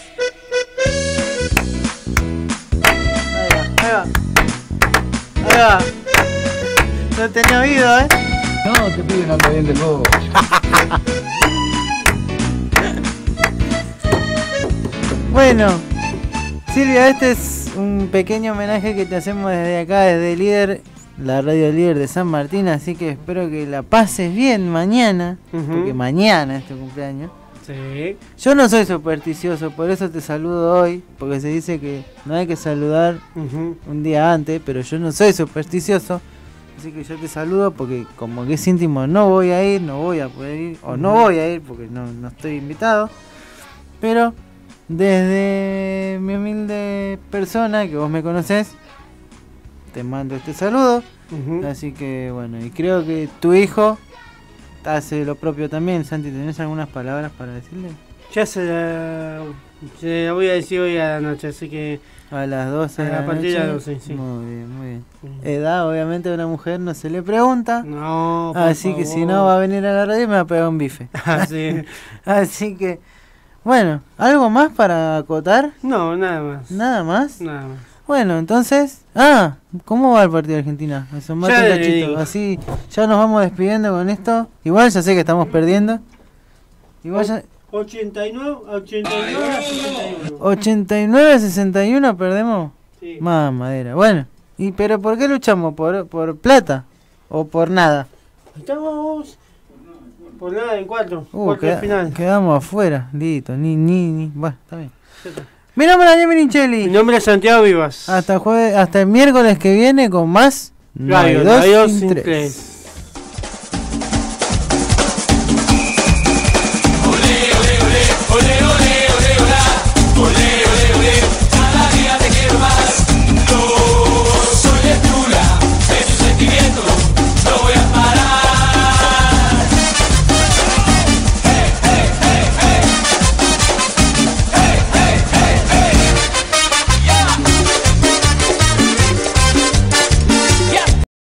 [SPEAKER 4] Ahí va, ahí va. Ahí va. No tenía oído, ¿eh?
[SPEAKER 9] No, te piden anda bien del boche.
[SPEAKER 4] Bueno, Silvia, este es un pequeño homenaje que te hacemos desde acá, desde Líder, la radio Líder de San Martín, así que espero que la pases bien mañana,
[SPEAKER 5] Ujú.
[SPEAKER 4] porque mañana es tu cumpleaños.
[SPEAKER 5] Sí.
[SPEAKER 4] Yo no soy supersticioso, por eso te saludo hoy, porque se dice que no hay que saludar
[SPEAKER 5] Ujú.
[SPEAKER 4] un día antes, pero yo no soy supersticioso, así que yo te saludo porque como que es íntimo no voy a ir, no voy a poder ir, o no
[SPEAKER 5] Ujú.
[SPEAKER 4] voy a ir porque no, no estoy invitado, pero desde mi humilde persona, que vos me conocés, te mando este saludo,
[SPEAKER 5] Ujú.
[SPEAKER 4] así que bueno, y creo que tu hijo hace lo propio también. Santi, ¿tenés algunas palabras para decirle?
[SPEAKER 5] Ya se la, se la voy a decir hoy a la noche, así que...
[SPEAKER 4] A las doce de
[SPEAKER 5] A
[SPEAKER 4] la
[SPEAKER 5] partir de
[SPEAKER 4] noche.
[SPEAKER 5] las doce, sí.
[SPEAKER 4] Muy bien, muy bien.
[SPEAKER 5] Ujú.
[SPEAKER 4] Edad, obviamente, de una mujer no se le pregunta.
[SPEAKER 5] No, por
[SPEAKER 4] Así que si
[SPEAKER 5] favor.
[SPEAKER 4] no va a venir a la radio me va a pegar un bife.
[SPEAKER 5] Ah, sí.
[SPEAKER 4] Así que, bueno, ¿algo más para acotar?
[SPEAKER 5] No, nada más.
[SPEAKER 4] ¿Nada más?
[SPEAKER 5] Nada más.
[SPEAKER 4] Bueno, entonces... Ah, ¿cómo va el partido de Argentina? Asomate
[SPEAKER 5] Ya
[SPEAKER 4] un
[SPEAKER 5] le
[SPEAKER 4] cachito.
[SPEAKER 5] digo.
[SPEAKER 4] Así ya nos vamos despidiendo con esto. Igual ya sé que estamos perdiendo. Igual ya...
[SPEAKER 5] ochenta y nueve, ochenta y nueve a sesenta y uno.
[SPEAKER 4] ochenta y nueve a sesenta y uno perdemos.
[SPEAKER 5] Sí.
[SPEAKER 4] Más madera. Bueno, ¿y pero por qué luchamos? ¿Por, por plata? ¿O por nada?
[SPEAKER 5] Estamos por nada en cuatro.
[SPEAKER 4] Uh,
[SPEAKER 5] cuarto de
[SPEAKER 4] queda-
[SPEAKER 5] final.
[SPEAKER 4] quedamos afuera. Listo, ni, ni, ni. Bueno, está bien.
[SPEAKER 5] Ya está.
[SPEAKER 4] Mi nombre es Daniel
[SPEAKER 5] Mi
[SPEAKER 4] Minichelli.
[SPEAKER 5] nombre es Santiago Vivas.
[SPEAKER 4] Hasta, jueves, hasta el miércoles que viene con más
[SPEAKER 5] Radio,
[SPEAKER 4] Navidad
[SPEAKER 5] Radio
[SPEAKER 4] sin
[SPEAKER 5] sin
[SPEAKER 4] tres.
[SPEAKER 5] tres.